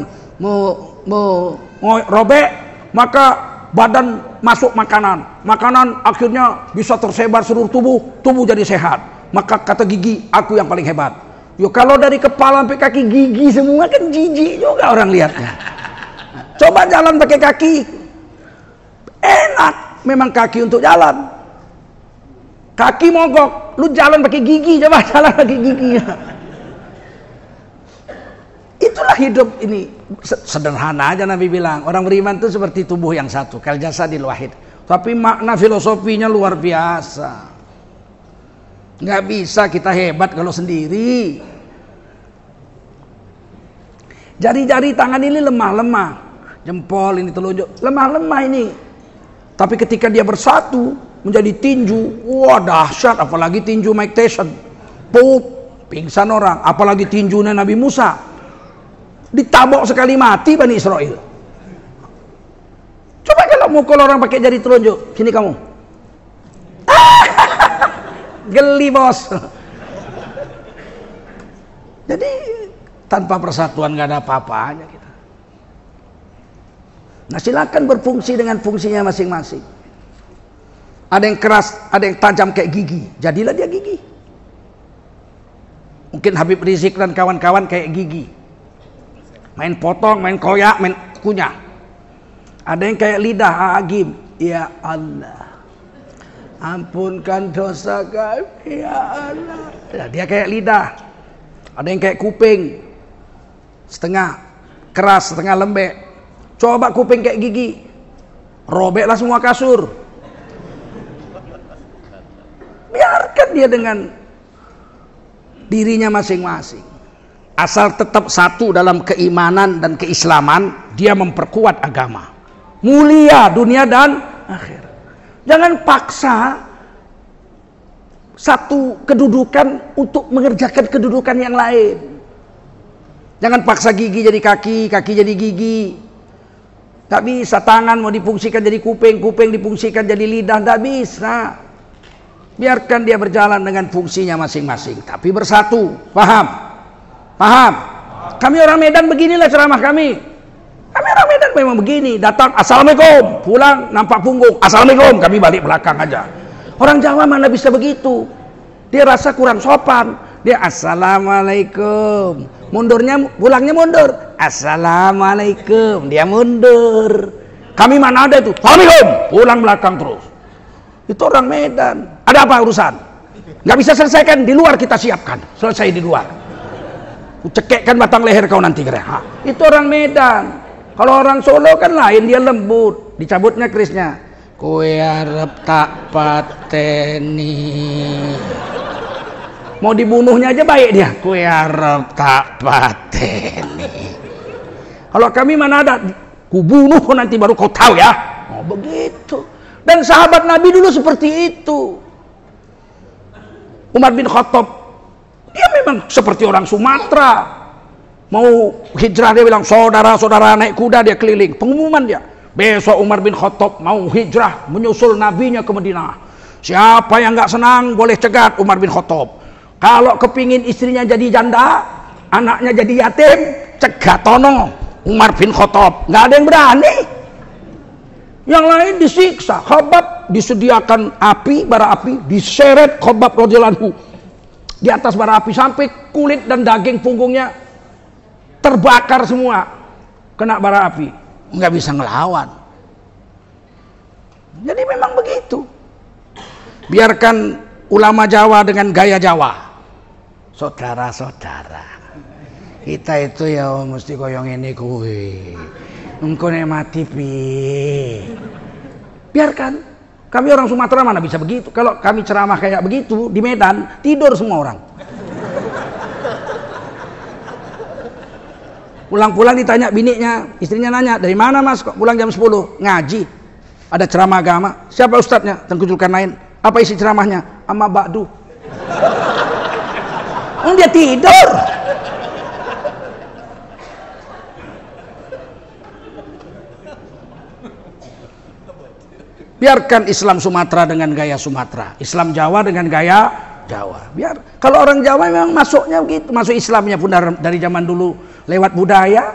merobek, maka badan masuk makanan. Makanan akhirnya bisa tersebar seluruh tubuh, tubuh jadi sehat. Maka kata gigi, aku yang paling hebat. Yo kalau dari kepala sampai kaki gigi semua kan jijik juga orang lihatnya. Coba jalan pakai kaki, enak memang kaki untuk jalan. Kaki mogok, lu jalan pakai gigi, coba jalan pakai gigi. Itulah hidup ini. Sederhana aja Nabi bilang, orang beriman itu seperti tubuh yang satu, kal jasadil wahid. Tapi makna filosofinya luar biasa. Nggak bisa kita hebat kalau sendiri. Jari-jari tangan ini lemah-lemah, jempol ini telunjuk lemah-lemah ini. Tapi ketika dia bersatu menjadi tinju, wah dahsyat. Apalagi tinju Mike Tyson, pup, pingsan orang. Apalagi tinjunya Nabi Musa, ditabok sekali mati Bani Israel. Coba kalau mukul orang pakai jari telunjuk, sini kamu. Geli bos. Jadi tanpa persatuan nggak ada apa-apanya kita. Nah silakan berfungsi dengan fungsinya masing-masing. Ada yang keras, ada yang tajam kayak gigi, jadilah dia gigi. Mungkin Habib Rizik dan kawan-kawan kayak gigi, main potong, main koyak, main kunyah. Ada yang kayak lidah, agim, ya Allah, ampunkan dosa kami ya Allah. Ya, dia kayak lidah. Ada yang kayak kuping, setengah keras, setengah lembek. Coba kuping kayak gigi, robeklah semua kasur. Biarkan dia dengan dirinya masing-masing. Asal tetap satu dalam keimanan dan keislaman, dia memperkuat agama. Mulia dunia dan akhir. Jangan paksa satu kedudukan untuk mengerjakan kedudukan yang lain. Jangan paksa gigi jadi kaki, kaki jadi gigi. Gak bisa. Tangan mau difungsikan jadi kuping, kuping difungsikan jadi lidah, gak bisa. Biarkan dia berjalan dengan fungsinya masing-masing, tapi bersatu. Paham? Paham? Kami orang Medan beginilah ceramah kami. Kami orang Medan memang begini. Datang, assalamualaikum. Pulang, nampak punggung, assalamualaikum. Kami balik belakang aja. Orang Jawa mana bisa begitu. Dia rasa kurang sopan. Dia assalamualaikum. Mundurnya, pulangnya mundur. Assalamualaikum. Dia mundur. Kami mana ada itu. Assalamualaikum. Pulang belakang terus. Itu orang Medan. Ada apa urusan? Nggak bisa selesaikan, di luar kita siapkan. Selesai di luar. Cekekkan batang leher kau nanti kira. Ha, itu orang Medan. Kalau orang Solo kan lain, dia lembut. Dicabutnya kerisnya. Kue arep tak pateni. Mau dibunuhnya aja baik dia. Kue arep tak pateni. Kalau kami mana ada, kubunuh nanti baru kau tahu ya. Oh begitu. Dan sahabat Nabi dulu seperti itu. Umar bin Khattab, dia memang seperti orang Sumatera. Mau hijrah dia bilang, saudara-saudara naik kuda, dia keliling. Pengumuman dia, besok Umar bin Khattab mau hijrah menyusul nabinya ke Madinah. Siapa yang nggak senang boleh cegat Umar bin Khattab. Kalau kepingin istrinya jadi janda, anaknya jadi yatim, cegat tono Umar bin Khattab. Nggak ada yang berani. Yang lain disiksa. Khabbab disediakan api, bara api, diseret Khabbab radhiyallahu anhu di atas bara api sampai kulit dan daging punggungnya terbakar semua, kena bara api, nggak bisa ngelawan. Jadi memang begitu. Biarkan ulama Jawa dengan gaya Jawa. Saudara-saudara, kita itu ya mesti koyong ini kuwi. Engko nek mati piye? Biarkan. Kami orang Sumatera mana bisa begitu? Kalau kami ceramah kayak begitu di Medan, tidur semua orang. Pulang-pulang ditanya bininya, istrinya nanya, dari mana mas kok pulang jam sepuluh? Ngaji. Ada ceramah agama. Siapa ustadznya? Tengku Zulkarnain. Apa isi ceramahnya? Amma ba'du. Oh, dia tidur. Biarkan Islam Sumatera dengan gaya Sumatera, Islam Jawa dengan gaya Jawa. Biar kalau orang Jawa memang masuknya begitu, masuk Islamnya pun dari, dari zaman dulu lewat budaya.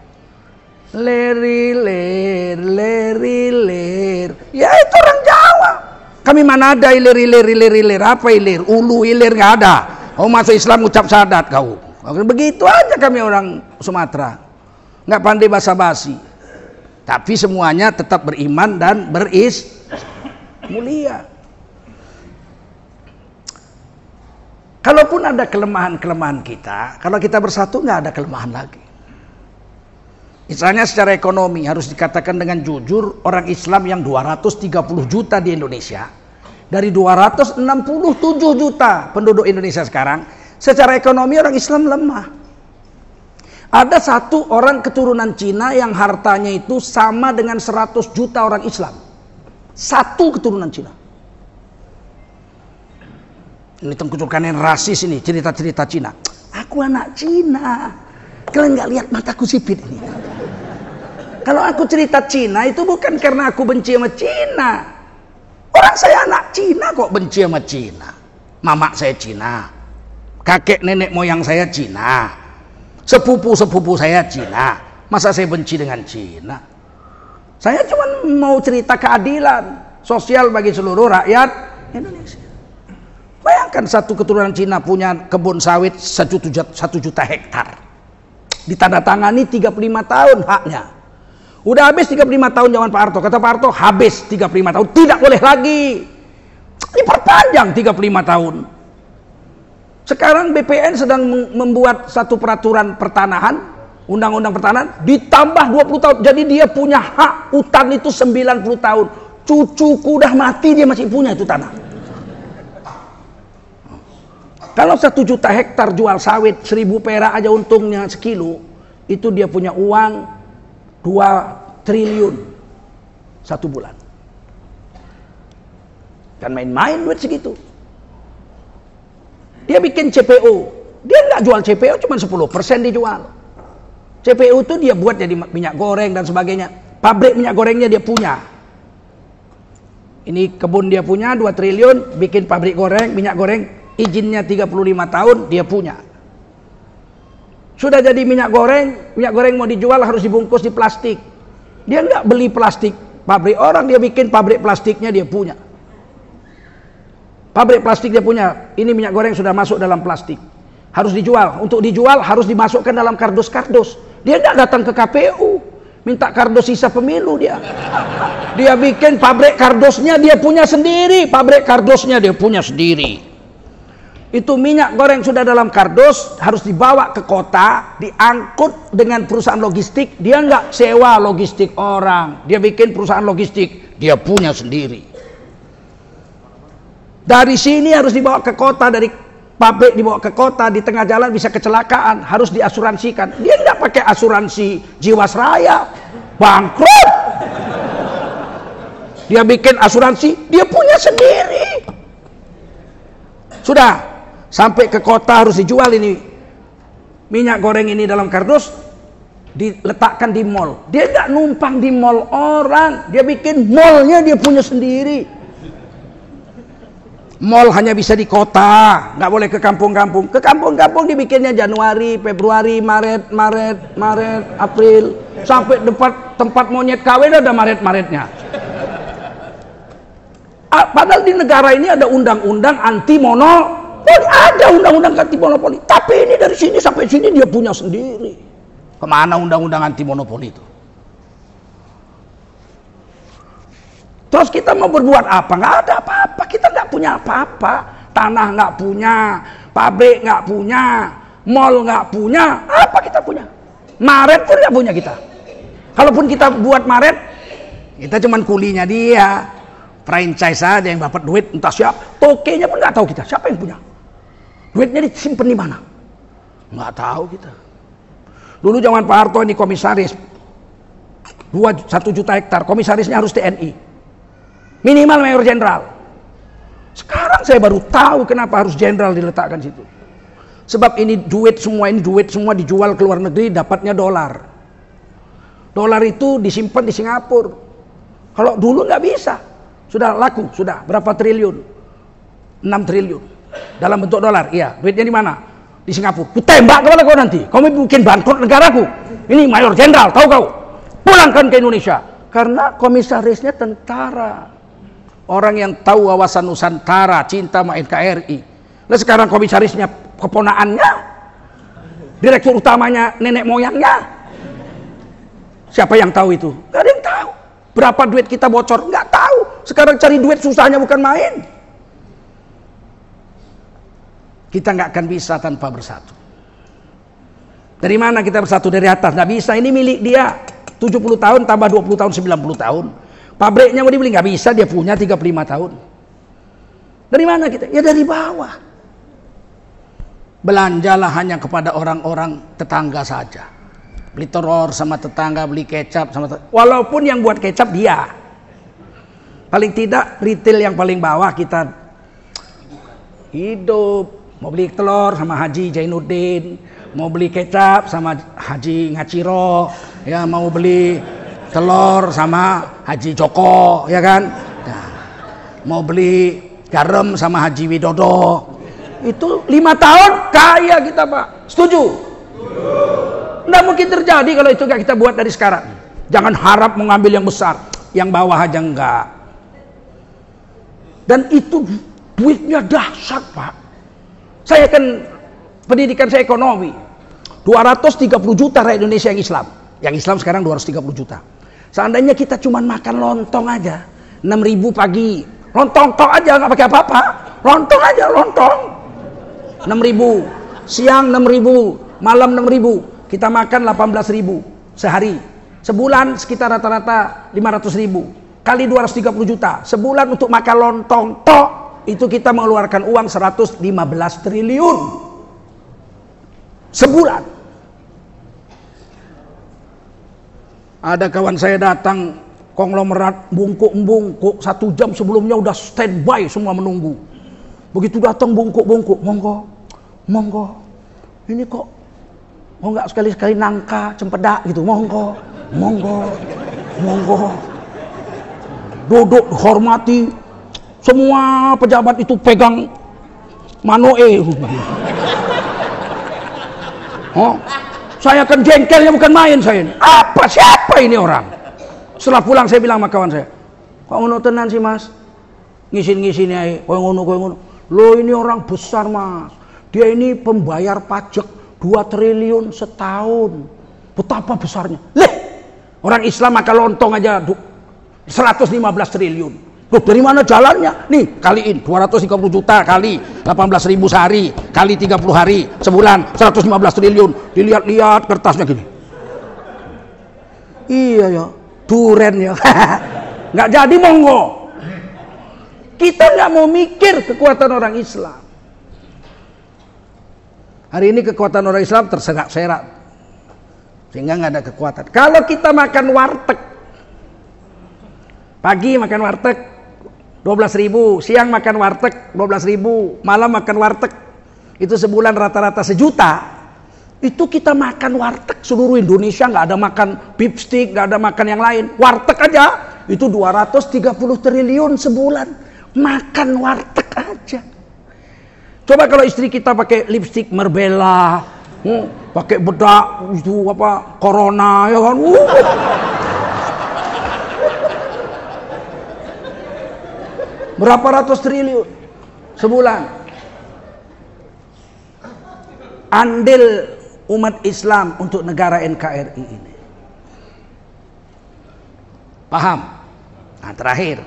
Leri ler, leri ler. Ya itu orang Jawa. Kami mana ada ilir ilir ilir ilir apa ilir? Ulu ilir nggak ada. Kau masuk Islam ucap syahadat kau. Begitu aja kami orang Sumatera. Nggak pandai basa-basi. Tapi semuanya tetap beriman dan beris mulia. Kalaupun ada kelemahan-kelemahan kita, kalau kita bersatu nggak ada kelemahan lagi. Misalnya secara ekonomi harus dikatakan dengan jujur, orang Islam yang dua ratus tiga puluh juta di Indonesia, dari dua ratus enam puluh tujuh juta penduduk Indonesia sekarang, secara ekonomi orang Islam lemah. Ada satu orang keturunan Cina yang hartanya itu sama dengan seratus juta orang Islam. Satu keturunan Cina. Ini Tengku Zulkarnain rasis ini, cerita-cerita Cina. Aku anak Cina. Kalian nggak lihat mataku sipit ini. Kalau aku cerita Cina itu bukan karena aku benci sama Cina. Orang saya anak Cina kok benci sama Cina. Mamak saya Cina. Kakek nenek moyang saya Cina. Sepupu-sepupu saya Cina. Masa saya benci dengan Cina? Saya cuma mau cerita keadilan sosial bagi seluruh rakyat Indonesia. Bayangkan satu keturunan Cina punya kebun sawit satu juta, satu juta hektar. Ditandatangani tiga puluh lima tahun haknya. Udah habis tiga puluh lima tahun zaman Pak Harto. Kata Pak Harto habis tiga puluh lima tahun. Tidak boleh lagi. Diperpanjang tiga puluh lima tahun. Sekarang B P N sedang membuat satu peraturan pertanahan, undang-undang pertanahan, ditambah dua puluh tahun. Jadi dia punya hak hutan itu sembilan puluh tahun. Cucuku udah mati dia masih punya itu tanah. Kalau satu juta hektar jual sawit, seribu perak aja untungnya sekilo, itu dia punya uang dua triliun satu bulan. Kan main-main duit segitu. Dia bikin C P O. Dia nggak jual C P O, cuma sepuluh persen dijual. C P O itu dia buat jadi minyak goreng dan sebagainya. Pabrik minyak gorengnya dia punya. Ini kebun dia punya dua triliun, bikin pabrik goreng, minyak goreng, izinnya tiga puluh lima tahun dia punya. Sudah jadi minyak goreng, minyak goreng mau dijual harus dibungkus di plastik. Dia nggak beli plastik pabrik orang, dia bikin pabrik plastiknya dia punya. Pabrik plastik dia punya, ini minyak goreng sudah masuk dalam plastik. Harus dijual, untuk dijual harus dimasukkan dalam kardus-kardus. Dia nggak datang ke K P U, minta kardus sisa pemilu dia. Dia bikin pabrik kardusnya dia punya sendiri, pabrik kardusnya dia punya sendiri. Itu minyak goreng sudah dalam kardus, harus dibawa ke kota, diangkut dengan perusahaan logistik. Dia nggak sewa logistik orang, dia bikin perusahaan logistik, dia punya sendiri. Dari sini harus dibawa ke kota, dari pabrik dibawa ke kota, di tengah jalan bisa kecelakaan, harus diasuransikan. Dia nggak pakai asuransi Jiwasraya, bangkrut. Dia bikin asuransi, dia punya sendiri. Sudah, sampai ke kota harus dijual ini minyak goreng ini dalam kardus, diletakkan di mall. Dia nggak numpang di mall orang, dia bikin mallnya dia punya sendiri. Mall hanya bisa di kota, nggak boleh ke kampung-kampung. Ke kampung-kampung dibikinnya Januari, Februari, Maret, Maret, Maret, April, sampai tempat tempat monyet kawin ada Maret-Maretnya. Ah, padahal di negara ini ada undang-undang anti monopoli, ada undang-undang anti monopoli. Tapi ini dari sini sampai sini dia punya sendiri. Kemana undang-undang anti monopoli itu? Terus kita mau berbuat apa? Nggak ada apa-apa. Kita nggak punya apa-apa. Tanah nggak punya, pabrik nggak punya, mall nggak punya. Apa kita punya? Maret pun nggak punya kita. Kalaupun kita buat Maret, kita cuman kulinya dia. franchise saja yang dapat duit entah siapa, tokenya pun nggak tahu kita siapa yang punya. Duitnya disimpan di mana? Nggak tahu kita. Dulu zaman Pak Harto ini komisaris, dua satu juta hektar, komisarisnya harus T N I, minimal mayor jenderal. Sekarang saya baru tahu kenapa harus jenderal diletakkan situ. Sebab ini duit semua, ini duit semua dijual ke luar negeri, dapatnya dolar. Dolar itu disimpan di Singapura. Kalau dulu nggak bisa. Sudah laku, sudah berapa triliun? enam triliun dalam bentuk dolar. Iya, duitnya di mana? Di Singapura. Ku tembak kepala kau nanti. Kau bikin bangkrut negaraku. Ini mayor jenderal, tahu kau? Pulangkan ke Indonesia. Karena komisarisnya tentara. Orang yang tahu wawasan Nusantara, cinta sama N K R I. Nah sekarang komisarisnya keponaannya, direktur utamanya nenek moyangnya. Siapa yang tahu itu? Gak ada yang tahu. Berapa duit kita bocor? Nggak tahu. Sekarang cari duit susahnya bukan main. Kita nggak akan bisa tanpa bersatu. Dari mana kita bersatu? Dari atas. Nggak bisa. Ini milik dia. tujuh puluh tahun tambah dua puluh tahun, sembilan puluh tahun. Pabriknya mau dibeli, nggak bisa. Dia punya tiga puluh lima tahun. Dari mana kita? Ya dari bawah. Belanjalah hanya kepada orang-orang tetangga saja. Beli telur sama tetangga, beli kecap sama tetangga. Walaupun yang buat kecap dia. Paling tidak retail yang paling bawah kita hidup. Mau beli telur sama Haji Jainuddin, mau beli kecap sama Haji Ngaciro, ya mau beli telur sama Haji Joko, ya kan? Nah, mau beli garam sama Haji Widodo. Itu lima tahun kaya kita, Pak. Setuju? Nggak mungkin terjadi kalau itu nggak kita buat dari sekarang. Jangan harap mengambil yang besar, yang bawah aja enggak. Dan itu duitnya dahsyat, Pak. Saya kan pendidikan saya ekonomi. dua ratus tiga puluh juta rakyat Indonesia yang Islam. Yang Islam sekarang dua ratus tiga puluh juta. Seandainya kita cuma makan lontong aja, enam ribu pagi. Lontong tok aja nggak pakai apa-apa. Lontong aja, lontong. enam ribu. Siang enam ribu, malam enam ribu. Kita makan delapan belas ribu sehari. Sebulan sekitar rata-rata lima ratus ribu. Kali dua ratus tiga puluh juta. Sebulan untuk makan lontong tok, itu kita mengeluarkan uang seratus lima belas triliun. Sebulan. Ada kawan saya datang konglomerat bungkuk-bungkuk, satu jam sebelumnya udah standby semua menunggu. Begitu datang bungkuk-bungkuk, monggo, monggo. Ini kok mau nggak sekali-sekali nangka, cempedak gitu, monggo, monggo, monggo. Duduk, hormati. Semua pejabat itu pegang manoe. Oh, saya kan jengkelnya bukan main saya. Apa siapa ini orang? Setelah pulang saya bilang sama kawan saya, kok ngono tenan sih Mas? Ngisin-ngisin ae, kowe ngono kowe ngono. Loh ini orang besar Mas. Dia ini pembayar pajak dua triliun setahun. Betapa besarnya. Leh, orang Islam makan lontong aja seratus lima belas triliun. Loh, dari mana jalannya? Nih, kaliin dua ratus tiga puluh juta kali delapan belas ribu sehari, kali tiga puluh hari, sebulan seratus lima belas triliun. Dilihat-lihat kertasnya gini. Iya ya, duren ya. Nggak jadi monggo. Kita nggak mau mikir kekuatan orang Islam. Hari ini kekuatan orang Islam terserak-serak. Sehingga nggak ada kekuatan. Kalau kita makan warteg, pagi makan warteg dua belas ribu, siang makan warteg dua belas ribu, malam makan warteg, itu sebulan rata-rata sejuta. Itu kita makan warteg seluruh Indonesia, nggak ada makan beef stick, nggak ada makan yang lain. Warteg aja itu dua ratus tiga puluh triliun sebulan, makan warteg aja. Coba kalau istri kita pakai lipstick Merbella, hmm, pakai bedak itu apa Corona, ya kan? Uh. Berapa ratus triliun sebulan. Andil umat Islam untuk negara N K R I ini. Paham? Nah, terakhir.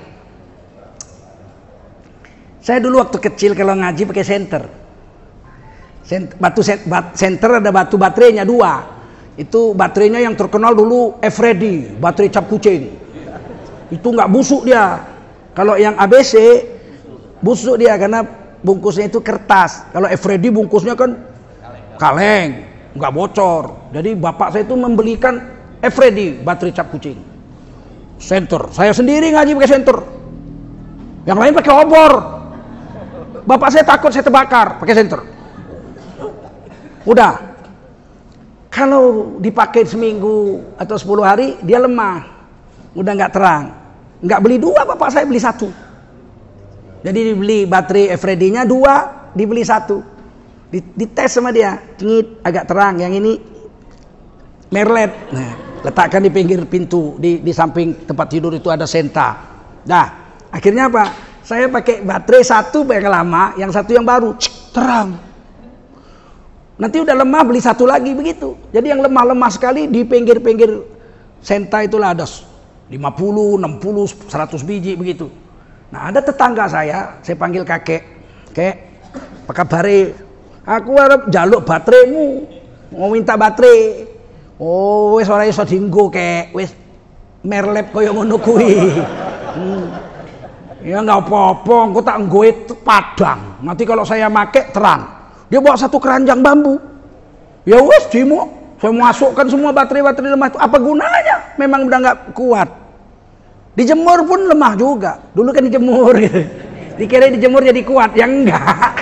Saya dulu waktu kecil kalau ngaji pakai senter. Batu senter ada batu baterainya dua. Itu baterainya yang terkenal dulu Eveready, baterai cap kucing. Itu nggak busuk dia. Kalau yang A B C busuk dia karena bungkusnya itu kertas. Kalau Eveready bungkusnya kan kaleng, nggak bocor. Jadi bapak saya itu membelikan Eveready baterai cap kucing. Senter. Saya sendiri ngaji pakai senter. Yang lain pakai obor. Bapak saya takut saya terbakar pakai senter. Udah. Kalau dipakai seminggu atau sepuluh hari dia lemah. Udah nggak terang. Nggak beli dua, bapak saya beli satu. Jadi dibeli baterai Eveready-nya dua, dibeli satu. Dites sama dia, cengit agak terang. Yang ini merlet. Nah, letakkan di pinggir pintu, di, di samping tempat tidur itu ada senta. Nah, akhirnya apa? Saya pakai baterai satu yang lama, yang satu yang baru. Cik, terang. Nanti udah lemah beli satu lagi begitu. Jadi yang lemah-lemah sekali di pinggir-pinggir senta itulah ada lima puluh, enam puluh, seratus biji begitu. Nah, ada tetangga saya, saya panggil kakek. Kek, apa kabar? Aku harap jaluk bateraimu. Mau minta baterai. Oh, wis ora iso dienggo kek, wis merlep kaya ngono kuwi. Hmm. Ya enggak apa-apa, engko tak nggoe padang. Nanti kalau saya make terang. Dia bawa satu keranjang bambu. Ya wis dimo, saya masukkan semua baterai-baterai lemah itu. Apa gunanya? Memang udah enggak kuat. Dijemur pun lemah juga. Dulu kan dijemur gitu. Dikira dijemur jadi kuat, ya enggak.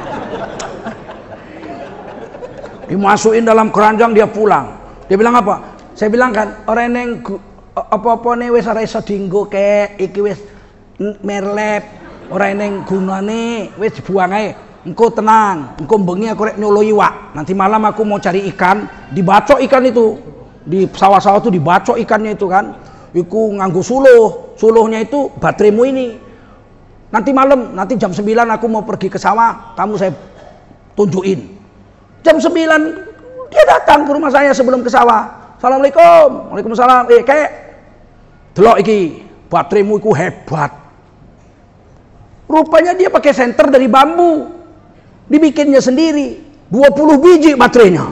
Dimasukin dalam keranjang dia pulang. Dia bilang apa? Saya bilang kan, orang yang apa-apa nih wis ora iso dienggo kek, iki wis merlep, orang yang gunane wis buang ae. Engko tenang, engko bengi aku rek nyolo iwak. Nanti malam aku mau cari ikan, dibacok ikan itu. Di sawah-sawah itu dibacok ikannya itu kan. Iku nganggo suluh, suluhnya itu bateraimu ini. Nanti malam, nanti jam sembilan aku mau pergi ke sawah, kamu saya tunjukin. Jam sembilan dia datang ke rumah saya sebelum ke sawah. Assalamualaikum. Waalaikumsalam. Eh, kek. Delok iki, bateraimu iku hebat. Rupanya dia pakai senter dari bambu. Dibikinnya sendiri. dua puluh biji baterainya.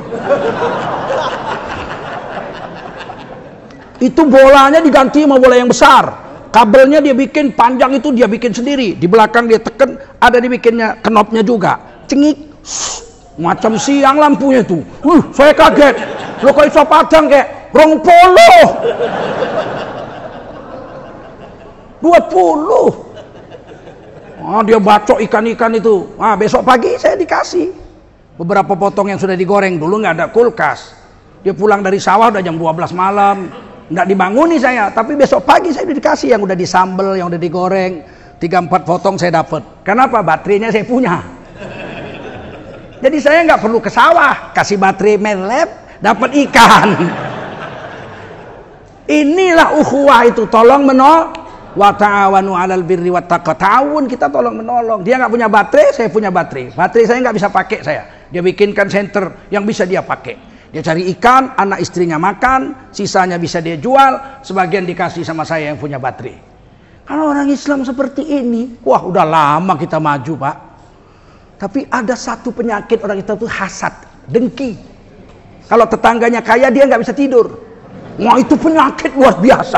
Itu bolanya diganti sama bola yang besar. Kabelnya dia bikin panjang itu dia bikin sendiri. Di belakang dia tekan, ada dibikinnya knopnya juga. Cengik. Macam siang lampunya itu. Uh, saya kaget. Lo kok iso padang kayak rong puluh. dua puluh. Oh, dia bacok ikan-ikan itu. Ah, besok pagi saya dikasih beberapa potong yang sudah digoreng. Dulu nggak ada kulkas. Dia pulang dari sawah udah jam dua belas malam. Nggak dibanguni saya, tapi besok pagi saya udah dikasih yang udah disambel, yang udah digoreng. tiga empat potong saya dapat. Kenapa? Baterainya saya punya. Jadi saya nggak perlu ke sawah, kasih baterai merlep, dapat ikan. Inilah ukhuwah itu, tolong menolong. Wa ta'awanu 'alal birri wat taqwa. Ta'awun, kita tolong menolong. Dia nggak punya baterai, saya punya baterai. Baterai saya nggak bisa pakai saya. Dia bikinkan senter yang bisa dia pakai. Dia cari ikan, anak istrinya makan, sisanya bisa dia jual, sebagian dikasih sama saya yang punya baterai. Kalau orang Islam seperti ini, wah udah lama kita maju, Pak. Tapi ada satu penyakit orang kita tuh hasad, dengki. Kalau tetangganya kaya dia nggak bisa tidur. Wah itu penyakit luar biasa.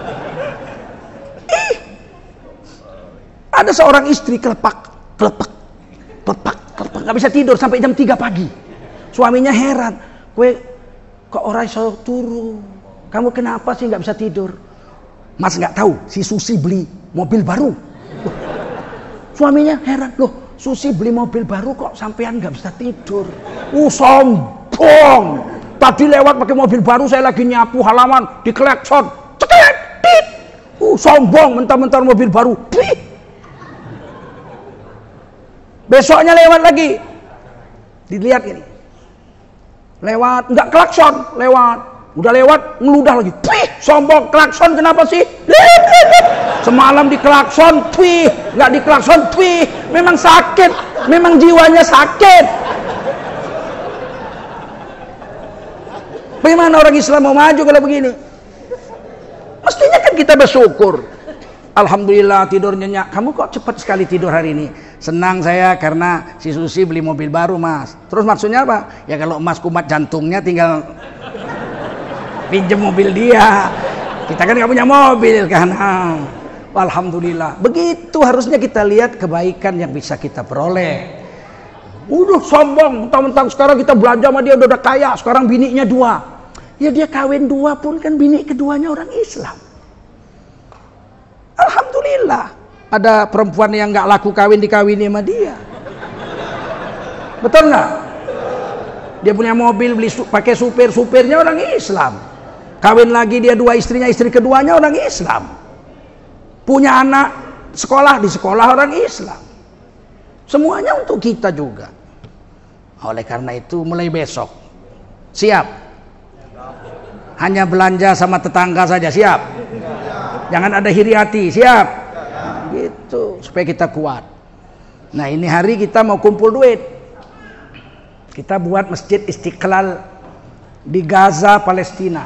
Ih, ada seorang istri kelepak, kelepak, kelepak, kelepak, nggak bisa tidur sampai jam tiga pagi. Suaminya heran, kue kok orang iso turu? Kamu kenapa sih nggak bisa tidur? Mas nggak tahu, si Susi beli mobil baru. Suaminya heran, loh Susi beli mobil baru kok sampean nggak bisa tidur? Uh sombong. Tadi lewat pakai mobil baru, saya lagi nyapu halaman, diklekson, ceket, tit. Uh sombong, mentah-mentah mobil baru. Tit. Besoknya lewat lagi, dilihat ini, lewat nggak klakson, lewat, udah lewat ngeludah lagi. Pih, sombong, klakson kenapa sih? Semalam diklakson, pih, nggak diklakson, pih. Memang sakit, memang jiwanya sakit. Bagaimana orang Islam mau maju kalau begini? Mestinya kan kita bersyukur. Alhamdulillah tidur nyenyak. Kamu kok cepat sekali tidur hari ini? Senang saya karena si Susi beli mobil baru, Mas. Terus maksudnya apa? Ya kalau Mas kumat jantungnya tinggal pinjem mobil dia. Kita kan nggak punya mobil kan. Alhamdulillah. Begitu harusnya kita lihat kebaikan yang bisa kita peroleh. Udah sombong, mentang-mentang sekarang kita belanja sama dia udah, udah kaya, sekarang bininya dua. Ya dia kawin dua pun kan bini keduanya orang Islam. Alhamdulillah. Ada perempuan yang nggak laku kawin dikawini sama dia. Betul nggak? Dia punya mobil beli su pakai supir, supirnya orang Islam. Kawin lagi dia dua istrinya, istri keduanya orang Islam. Punya anak sekolah di sekolah orang Islam. Semuanya untuk kita juga. Oleh karena itu mulai besok siap. Hanya belanja sama tetangga saja siap. Jangan ada hiri hati, siap. Gitu supaya kita kuat. Nah, ini hari kita mau kumpul duit. Kita buat Masjid Istiqlal di Gaza, Palestina.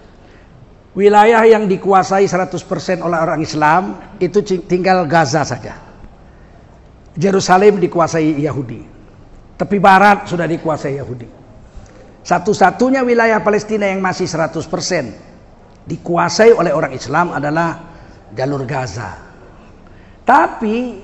Wilayah yang dikuasai seratus persen oleh orang Islam itu tinggal Gaza saja. Yerusalem dikuasai Yahudi. Tepi barat sudah dikuasai Yahudi. Satu-satunya wilayah Palestina yang masih seratus persen dikuasai oleh orang Islam adalah jalur Gaza. Tapi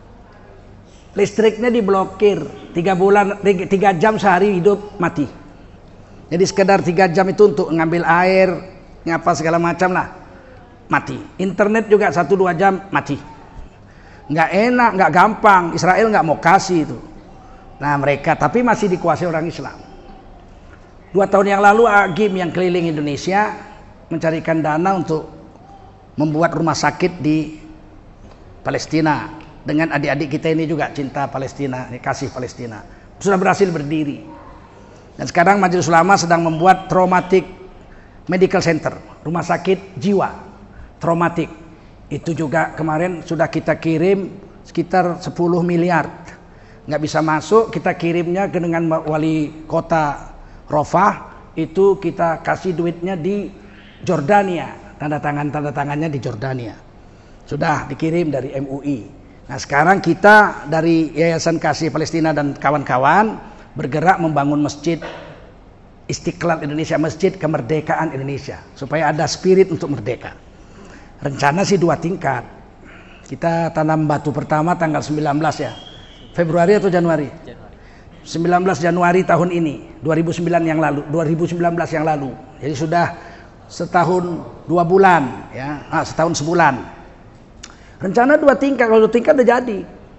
listriknya diblokir tiga bulan, tiga jam sehari hidup mati. Jadi sekedar tiga jam itu untuk ngambil air, ngapa segala macam lah, mati. Internet juga satu dua jam mati. Nggak enak, nggak gampang. Israel nggak mau kasih itu. Nah mereka tapi masih dikuasai orang Islam. Dua tahun yang lalu Agim yang keliling Indonesia mencarikan dana untuk membuat rumah sakit di Palestina. Dengan adik-adik kita ini juga cinta Palestina, kasih Palestina. Sudah berhasil berdiri. Dan sekarang Majelis Ulama sedang membuat Traumatic Medical Center, rumah sakit jiwa traumatik. Itu juga kemarin sudah kita kirim sekitar sepuluh miliar. Nggak bisa masuk, kita kirimnya dengan wali kota Rafah, itu kita kasih duitnya di Jordania, tanda tangan tanda tangannya di Jordania. Sudah dikirim dari M U I. Nah sekarang kita dari Yayasan Kasih Palestina dan kawan-kawan bergerak membangun masjid Istiqlal Indonesia, masjid kemerdekaan Indonesia, supaya ada spirit untuk merdeka. Rencana sih dua tingkat. Kita tanam batu pertama tanggal sembilan belas ya, Februari atau Januari? sembilan belas Januari tahun ini, dua ribu sembilan yang lalu, dua ribu sembilan belas yang lalu. Jadi sudah setahun dua bulan ya, ah, setahun sebulan. Rencana dua tingkat, kalau dua tingkat udah jadi.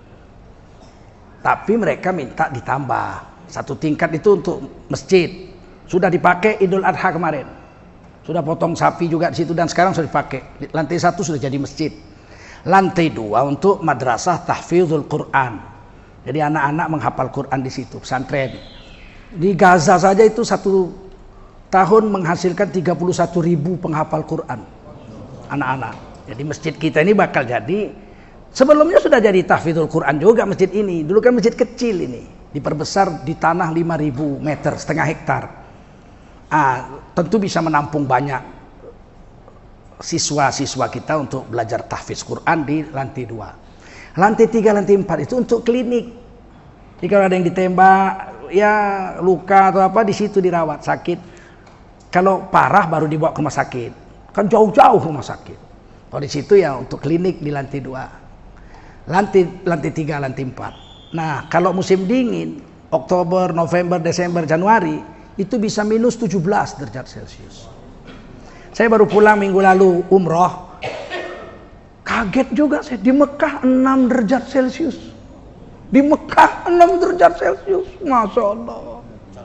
Tapi mereka minta ditambah satu tingkat itu untuk masjid. Sudah dipakai Idul Adha kemarin. Sudah potong sapi juga di situ dan sekarang sudah dipakai. Lantai satu sudah jadi masjid. Lantai dua untuk madrasah tahfizul Quran. Jadi anak-anak menghafal Quran di situ, pesantren. Di Gaza saja itu satu tahun menghasilkan tiga puluh satu ribu penghafal Quran. Anak-anak. Jadi masjid kita ini bakal jadi, sebelumnya sudah jadi tahfizul Quran juga masjid ini. Dulu kan masjid kecil ini, diperbesar di tanah lima ribu meter, setengah hektar. Ah, tentu bisa menampung banyak siswa-siswa kita untuk belajar tahfiz Quran di lantai dua. Lantai tiga, lantai empat itu untuk klinik. Jadi kalau ada yang ditembak, ya luka atau apa, di situ dirawat sakit. Kalau parah baru dibawa ke rumah sakit. Kan jauh-jauh rumah sakit. Kalau di situ ya untuk klinik di lantai dua. Lantai lantai tiga, lantai empat. Nah, kalau musim dingin, Oktober, November, Desember, Januari, itu bisa minus tujuh belas derajat Celcius. Saya baru pulang minggu lalu umroh. Kaget juga saya, di Mekah enam derajat Celcius. Di Mekah enam derajat Celcius. Masya Allah.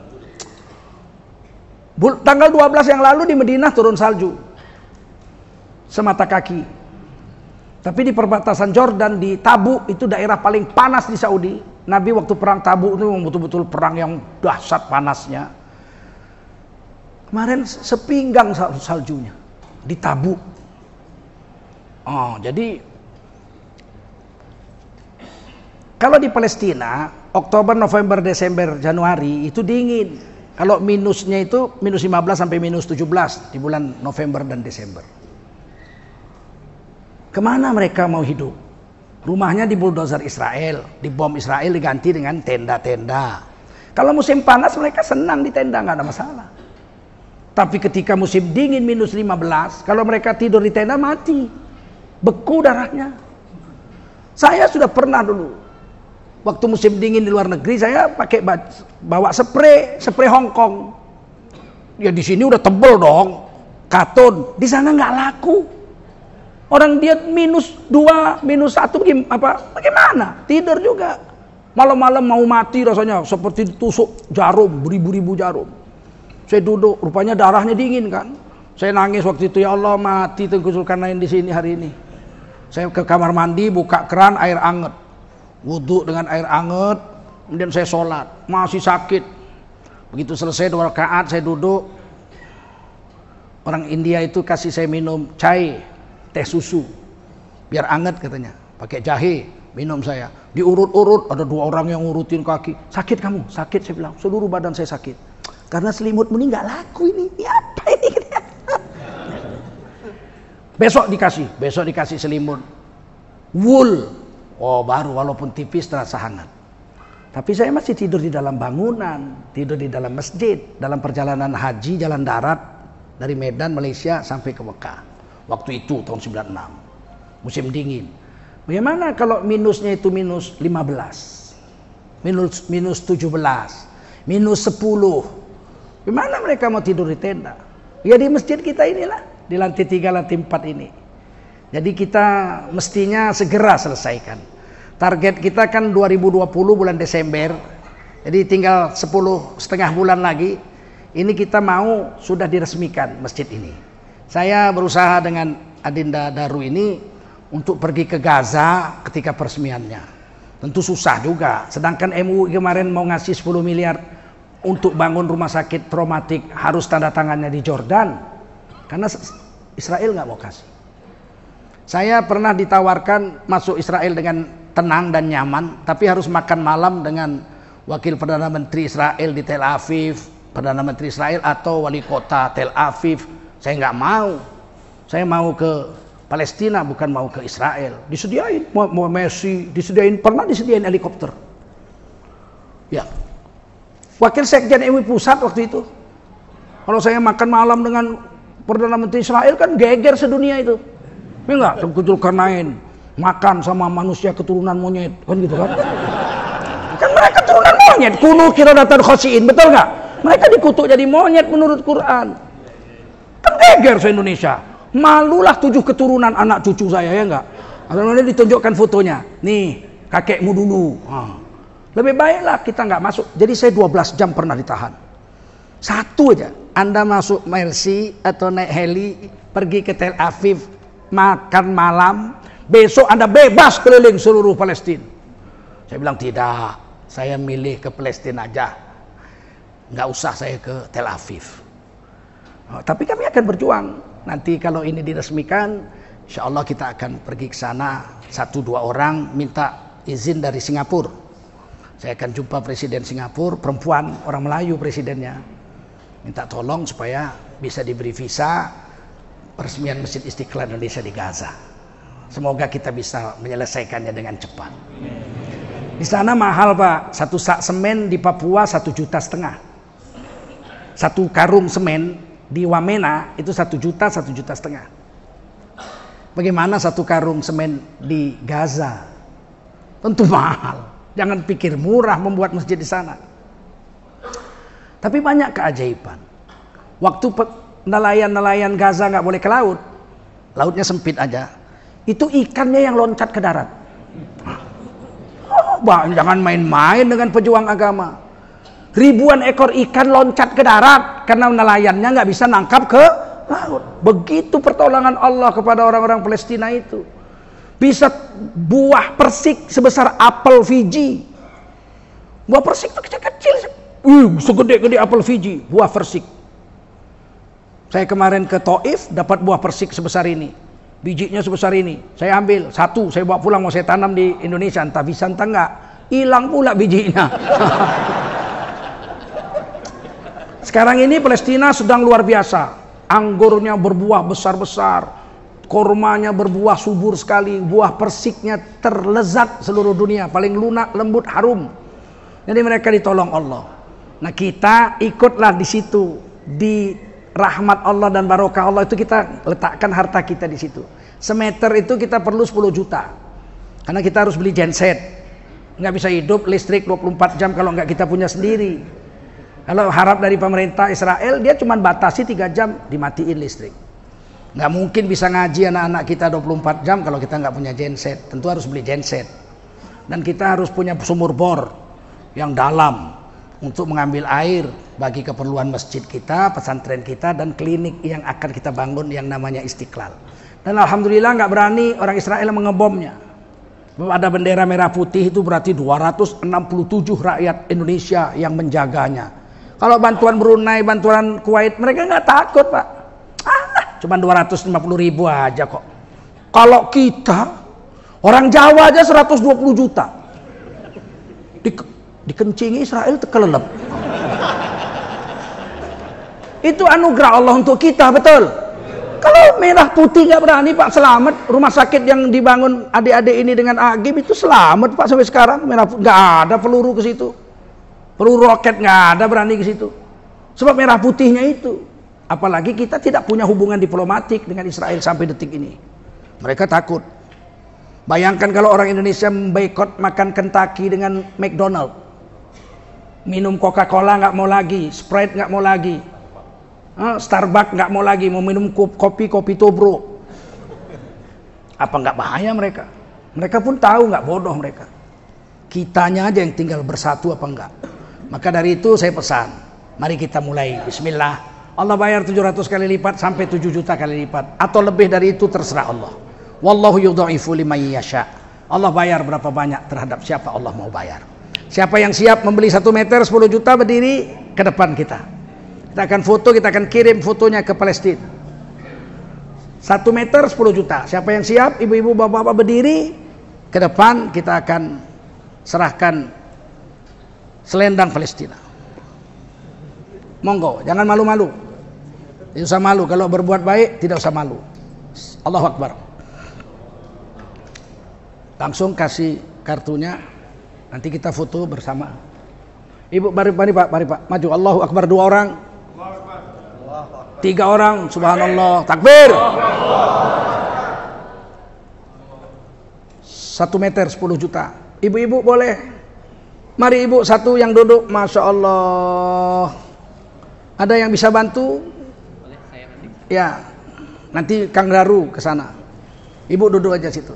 Tanggal dua belas yang lalu di Madinah turun salju. Semata kaki. Tapi di perbatasan Jordan, di Tabuk, itu daerah paling panas di Saudi. Nabi waktu perang Tabuk itu betul-betul perang yang dahsyat panasnya. Kemarin sepinggang saljunya di Tabuk. Oh, jadi kalau di Palestina Oktober, November, Desember, Januari itu dingin. Kalau minusnya itu minus lima belas sampai minus tujuh belas di bulan November dan Desember. Kemana mereka mau hidup? Rumahnya di bulldozer Israel, dibom Israel, diganti dengan tenda-tenda. Kalau musim panas mereka senang di tenda, nggak ada masalah. Tapi ketika musim dingin minus lima belas, kalau mereka tidur di tenda mati. beku darahnya. Saya sudah pernah dulu, waktu musim dingin di luar negeri, saya pakai bawa spray, spray Hongkong. Ya di sini udah tebel dong, katun. Di sana nggak laku. Orang dia minus dua, minus satu, apa? Bagaimana? Tidur juga. Malam-malam mau mati rasanya, seperti ditusuk jarum, beribu-ribu jarum. Saya duduk, rupanya darahnya dingin kan. Saya nangis waktu itu, ya Allah mati Tengku Zulkarnain di sini hari ini. Saya ke kamar mandi, buka keran, air anget, wudhu dengan air anget, kemudian saya sholat, masih sakit. Begitu selesai dua rakaat, saya duduk. Orang India itu kasih saya minum chai, teh susu, biar anget katanya, pakai jahe, minum saya. Diurut-urut, ada dua orang yang ngurutin kaki. Sakit kamu? Sakit, saya bilang, seluruh badan saya sakit. Karena selimutmu ini nggak laku ini, ini apa ini? Besok dikasih, besok dikasih selimut wool. Oh baru, walaupun tipis terasa hangat. Tapi saya masih tidur di dalam bangunan, tidur di dalam masjid, dalam perjalanan haji jalan darat dari Medan Malaysia sampai ke Mekah. Waktu itu tahun sembilan puluh enam, musim dingin. Bagaimana kalau minusnya itu minus lima belas, minus minus tujuh belas, minus sepuluh? Gimana mereka mau tidur di tenda? Ya di masjid kita inilah, di lantai tiga, lantai empat ini. Jadi kita mestinya segera selesaikan. Target kita kan dua ribu dua puluh bulan Desember. Jadi tinggal sepuluh setengah bulan lagi. Ini kita mau sudah diresmikan masjid ini. Saya berusaha dengan Adinda Daru ini untuk pergi ke Gaza ketika peresmiannya. Tentu susah juga. Sedangkan M U I kemarin mau ngasih sepuluh miliar untuk bangun rumah sakit traumatik, harus tanda tangannya di Jordan. Karena Israel nggak mau kasih. Saya pernah ditawarkan masuk Israel dengan tenang dan nyaman, tapi harus makan malam dengan wakil Perdana Menteri Israel di Tel Aviv, Perdana Menteri Israel atau wali kota Tel Aviv. Saya nggak mau. Saya mau ke Palestina, bukan mau ke Israel. Disediain, mau, mau Messi, disediain, pernah disediain helikopter. Ya, wakil sekjen M U I pusat waktu itu. Kalau saya makan malam dengan Perdana Menteri Israel kan geger sedunia itu. Ya enggak, Tengku Zulkarnain makan sama manusia keturunan monyet, kan gitu kan? Kan mereka keturunan monyet, kuno qiradatan khasiin, betul nggak? Mereka dikutuk jadi monyet menurut Quran. Kan geger se-Indonesia. Malulah tujuh keturunan anak cucu saya, ya enggak? Kemudian ditunjukkan fotonya. Nih, kakekmu dulu. Ah. Lebih baiklah kita nggak masuk. Jadi saya dua belas jam pernah ditahan. Satu aja, Anda masuk Mercy atau naik heli pergi ke Tel Aviv, makan malam, besok Anda bebas keliling seluruh Palestina. Saya bilang tidak, saya milih ke Palestina aja, nggak usah saya ke Tel Aviv. Oh, tapi kami akan berjuang. Nanti kalau ini diresmikan, insya Allah kita akan pergi ke sana. Satu dua orang minta izin dari Singapura. Saya akan jumpa presiden Singapura, perempuan, orang Melayu presidennya. Minta tolong supaya bisa diberi visa peresmian Masjid Istiqlal Indonesia di Gaza. Semoga kita bisa menyelesaikannya dengan cepat. Di sana mahal Pak, satu sak semen di Papua satu juta setengah. Satu karung semen di Wamena itu satu juta, satu juta setengah. Bagaimana satu karung semen di Gaza? Tentu mahal. Jangan pikir murah membuat masjid di sana. Tapi banyak keajaiban. Waktu nelayan-nelayan Gaza nggak boleh ke laut, lautnya sempit aja, itu ikannya yang loncat ke darat. Oh, bah, jangan main-main dengan pejuang agama. Ribuan ekor ikan loncat ke darat karena nelayannya nggak bisa nangkap ke laut. Begitu pertolongan Allah kepada orang-orang Palestina itu. Bisa buah persik sebesar apel Fiji. Buah persik itu kecil-kecil. Uh, segede-gede apel Fiji, buah persik. Saya kemarin ke Taif dapat buah persik sebesar ini. Bijinya sebesar ini. Saya ambil satu, saya bawa pulang mau saya tanam di Indonesia, entah bisa entah enggak. Hilang pula bijinya. Sekarang ini Palestina sedang luar biasa. Anggurnya berbuah besar-besar, kormanya berbuah subur sekali, buah persiknya terlezat seluruh dunia, paling lunak, lembut, harum. Jadi mereka ditolong Allah. Nah kita ikutlah di situ, di rahmat Allah dan barokah Allah itu kita letakkan harta kita di situ. Semeter itu kita perlu sepuluh juta. Karena kita harus beli genset. Nggak bisa hidup listrik dua puluh empat jam kalau nggak kita punya sendiri. Kalau harap dari pemerintah Israel, dia cuma batasi tiga jam dimatiin listrik. Nggak mungkin bisa ngaji anak-anak kita dua puluh empat jam kalau kita nggak punya genset. Tentu harus beli genset. Dan kita harus punya sumur bor yang dalam untuk mengambil air bagi keperluan masjid kita, pesantren kita, dan klinik yang akan kita bangun yang namanya Istiqlal. Dan alhamdulillah nggak berani orang Israel mengebomnya. Ada bendera merah putih itu berarti dua ratus enam puluh tujuh rakyat Indonesia yang menjaganya. Kalau bantuan Brunei, bantuan Kuwait, mereka nggak takut, Pak. Ah, cuma dua ratus lima puluh ribu aja kok. Kalau kita, orang Jawa aja seratus dua puluh juta. Di, dikencingi Israel terkelelep. Itu anugerah Allah untuk kita, betul. Kalau merah putih nggak berani, Pak, selamat. Rumah sakit yang dibangun adik-adik ini dengan Agim itu selamat, Pak, sampai sekarang. Merah putih nggak ada peluru ke situ. Peluru roket nggak ada berani ke situ. Sebab merah putihnya itu. Apalagi kita tidak punya hubungan diplomatik dengan Israel sampai detik ini. Mereka takut. Bayangkan kalau orang Indonesia memboikot makan Kentucky dengan McDonald. Minum Coca-Cola nggak mau lagi, Sprite nggak mau lagi, Starbucks nggak mau lagi, mau minum kopi kopi Tobro. Apa nggak bahaya mereka? Mereka pun tahu nggak bodoh mereka. Kitanya aja yang tinggal bersatu apa enggak. Maka dari itu saya pesan, mari kita mulai. Bismillah. Allah bayar tujuh ratus kali lipat sampai tujuh juta kali lipat atau lebih dari itu, terserah Allah. Wallahu yudha'ifu liman yasha. Allah bayar berapa banyak terhadap siapa Allah mau bayar. Siapa yang siap membeli satu meter sepuluh juta berdiri ke depan kita. Kita akan foto, kita akan kirim fotonya ke Palestina. Satu meter sepuluh juta. Siapa yang siap, ibu-ibu, bapak-bapak berdiri ke depan, kita akan serahkan selendang Palestina. Monggo, jangan malu-malu. Tidak usah malu. Kalau berbuat baik, tidak usah malu. Allahu Akbar. Langsung kasih kartunya. Nanti kita foto bersama. Ibu, mari, mari Pak, mari Pak. Maju. Allahu Akbar. Dua orang. Tiga orang. Subhanallah. Takbir. Satu meter sepuluh juta. Ibu-ibu boleh. Mari ibu satu yang duduk. Masya Allah. Ada yang bisa bantu? Boleh, saya nanti. Ya, nanti Kang Daru ke sana. Ibu duduk aja situ.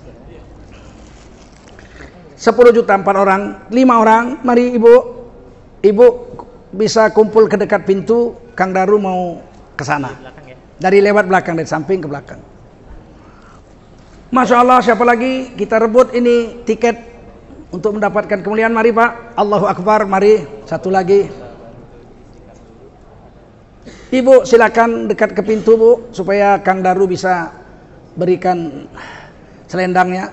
Sepuluh juta empat orang, lima orang. Mari ibu, ibu bisa kumpul ke dekat pintu. Kang Daru mau ke sana. Dari lewat belakang, dari samping ke belakang. Masya Allah, siapa lagi? Kita rebut ini tiket untuk mendapatkan kemuliaan. Mari Pak. Allahu Akbar. Mari satu lagi. Ibu silakan dekat ke pintu, Bu, supaya Kang Daru bisa berikan selendangnya.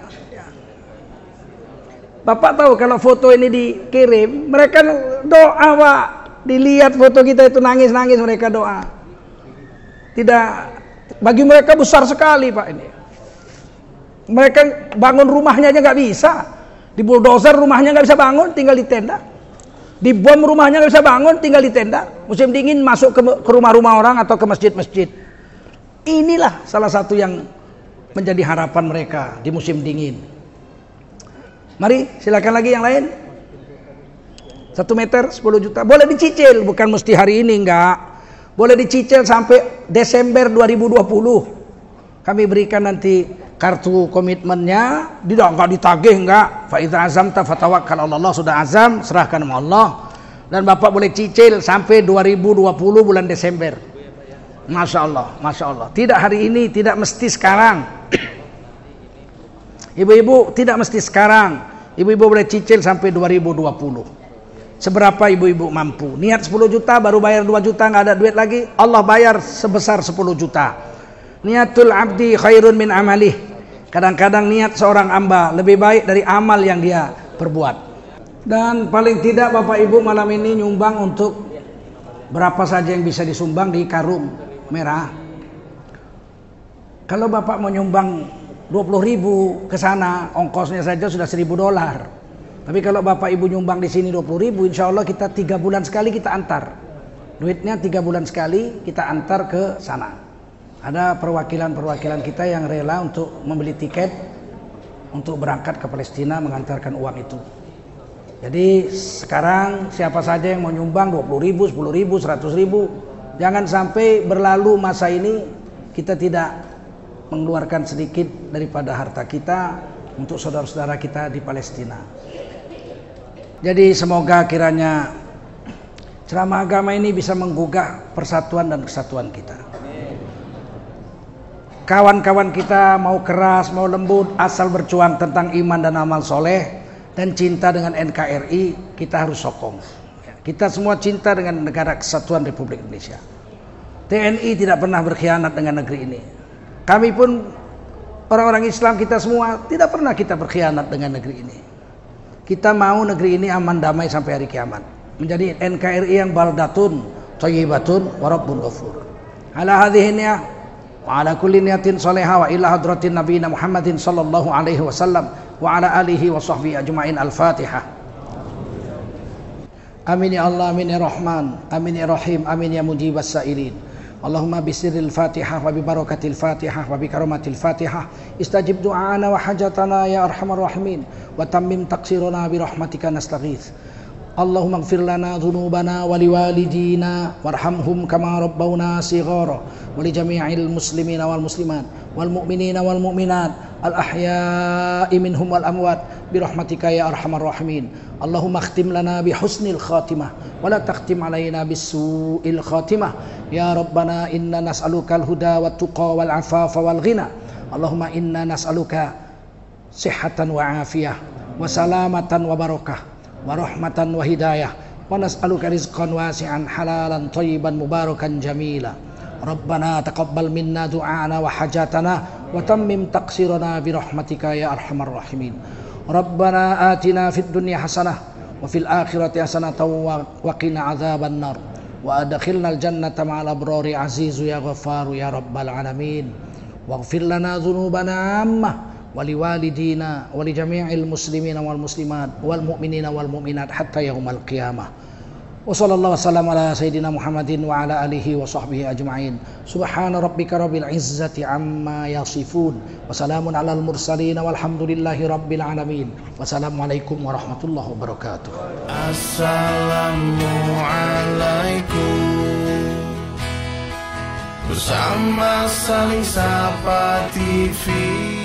Bapak tahu kalau foto ini dikirim, mereka doa, Pak. Dilihat foto kita itu nangis-nangis, mereka doa. Tidak, bagi mereka besar sekali, Pak, ini. Mereka bangun rumahnya aja nggak bisa. Di bulldozer rumahnya nggak bisa bangun, tinggal di tenda. Di bom rumahnya nggak bisa bangun, tinggal di tenda. Musim dingin masuk ke, ke rumah-rumah orang atau ke masjid-masjid. Inilah salah satu yang menjadi harapan mereka di musim dingin. Mari silakan lagi yang lain. Satu meter sepuluh juta. Boleh dicicil, bukan mesti hari ini, enggak. Boleh dicicil sampai Desember dua ribu dua puluh. Kami berikan nanti kartu komitmennya, tidak enggak ditagih, enggak. Fa idza azamta fatawakkal 'ala Allah, sudah azam serahkan sama Allah. Dan Bapak boleh cicil sampai dua ribu dua puluh bulan Desember. Masya Allah, Masya Allah. Tidak hari ini, tidak mesti sekarang. Ibu-ibu tidak mesti sekarang. Ibu-ibu boleh cicil sampai dua ribu dua puluh. Seberapa ibu-ibu mampu. Niat sepuluh juta baru bayar dua juta, enggak ada duit lagi, Allah bayar sebesar sepuluh juta. Niatul abdi khairun min amalih. Kadang-kadang niat seorang hamba lebih baik dari amal yang dia perbuat. Dan paling tidak Bapak Ibu malam ini nyumbang untuk berapa saja yang bisa disumbang di karung merah. Kalau Bapak mau nyumbang dua puluh ribu ke sana, ongkosnya saja sudah seribu dolar. Tapi kalau Bapak Ibu nyumbang di sini dua puluh ribu, insya Allah kita tiga bulan sekali kita antar. Duitnya tiga bulan sekali kita antar ke sana. Ada perwakilan-perwakilan kita yang rela untuk membeli tiket untuk berangkat ke Palestina mengantarkan uang itu. Jadi sekarang siapa saja yang mau nyumbang dua puluh ribu, sepuluh ribu, seratus ribu, jangan sampai berlalu masa ini kita tidak mengeluarkan sedikit daripada harta kita untuk saudara-saudara kita di Palestina. Jadi semoga kiranya ceramah agama ini bisa menggugah persatuan dan kesatuan kita. Kawan-kawan kita mau keras, mau lembut, asal berjuang tentang iman dan amal soleh dan cinta dengan N K R I, kita harus sokong. Kita semua cinta dengan negara kesatuan Republik Indonesia. T N I tidak pernah berkhianat dengan negeri ini. Kami pun orang-orang Islam kita semua tidak pernah kita berkhianat dengan negeri ini. Kita mau negeri ini aman damai sampai hari kiamat. Menjadi N K R I yang baldatun, thayyibatun, wa rabbun ghafur. Ala hadhihi niyah wa ala kulli niyatin salihah wa ila hadratin nabiyina Muhammadin sallallahu alaihi wasallam wa ala alihi wa sahbihi ajma'in. Al-Fatihah. Amin ya Allah, amin ya Rahman, amin ya Rahim, amin ya mujibas sa'ilin. Allahumma bisirril Fatihah wa bi barakatil Fatihah wa bi karamatil Fatihah istajib du'ana wa hajatana ya arhamar rahimin wa tammim taqsirana bi rahmatika nastaghits. Allahumma ighfir lana dhunubana wa liwalidina warhamhum kama rabbawna shighara wa li jami'il muslimina wal muslimat wal mu'minina wal mu'minat al ahya'i minhum wal amwat bi rahmatika ya arhamar rahimin. Allahumma khtim lana bi husnil khatimah wa la takhtim alaina bis su'il khatimah. Ya Rabbana inna nas'aluka al-huda wat tuqa wal afafa wal ghina. Allahumma inna nas'aluka sihhatan wa afiyah wa salamatan wa barakah wa rahmatan wa hidayah wa nas'aluka rizqan wasi'an halalan thayyiban mubarakan jamila. Rabbana taqabbal minna du'ana wa hajatana wa tammim taqsirana bi rahmatika ya arhamar rahimin. Rabbana atina fid dunya hasanah wa fil akhirati hasanatan wa qina adzaban nar wa adkhilnal jannata ma'al abrari azizu ya ghafaru ya rabbal alamin. Waghfir lana dhunubana ammah wa liwalidina wa li jami'il muslimina wal muslimat wal mu'minina wal mu'minat hatta yaumal qiyamah. Wa sallallahu wasallam ala sayyidina Muhammadin wa ala alihi wa sahbihi ajma'in. Subhana rabbika rabbil izzati amma yasifun wa salamun alal mursalin walhamdulillahi rabbil alamin. Wassalamualaikum warahmatullahi wabarakatuh. Assalamualaikum. Bersama Saling Sapa T V.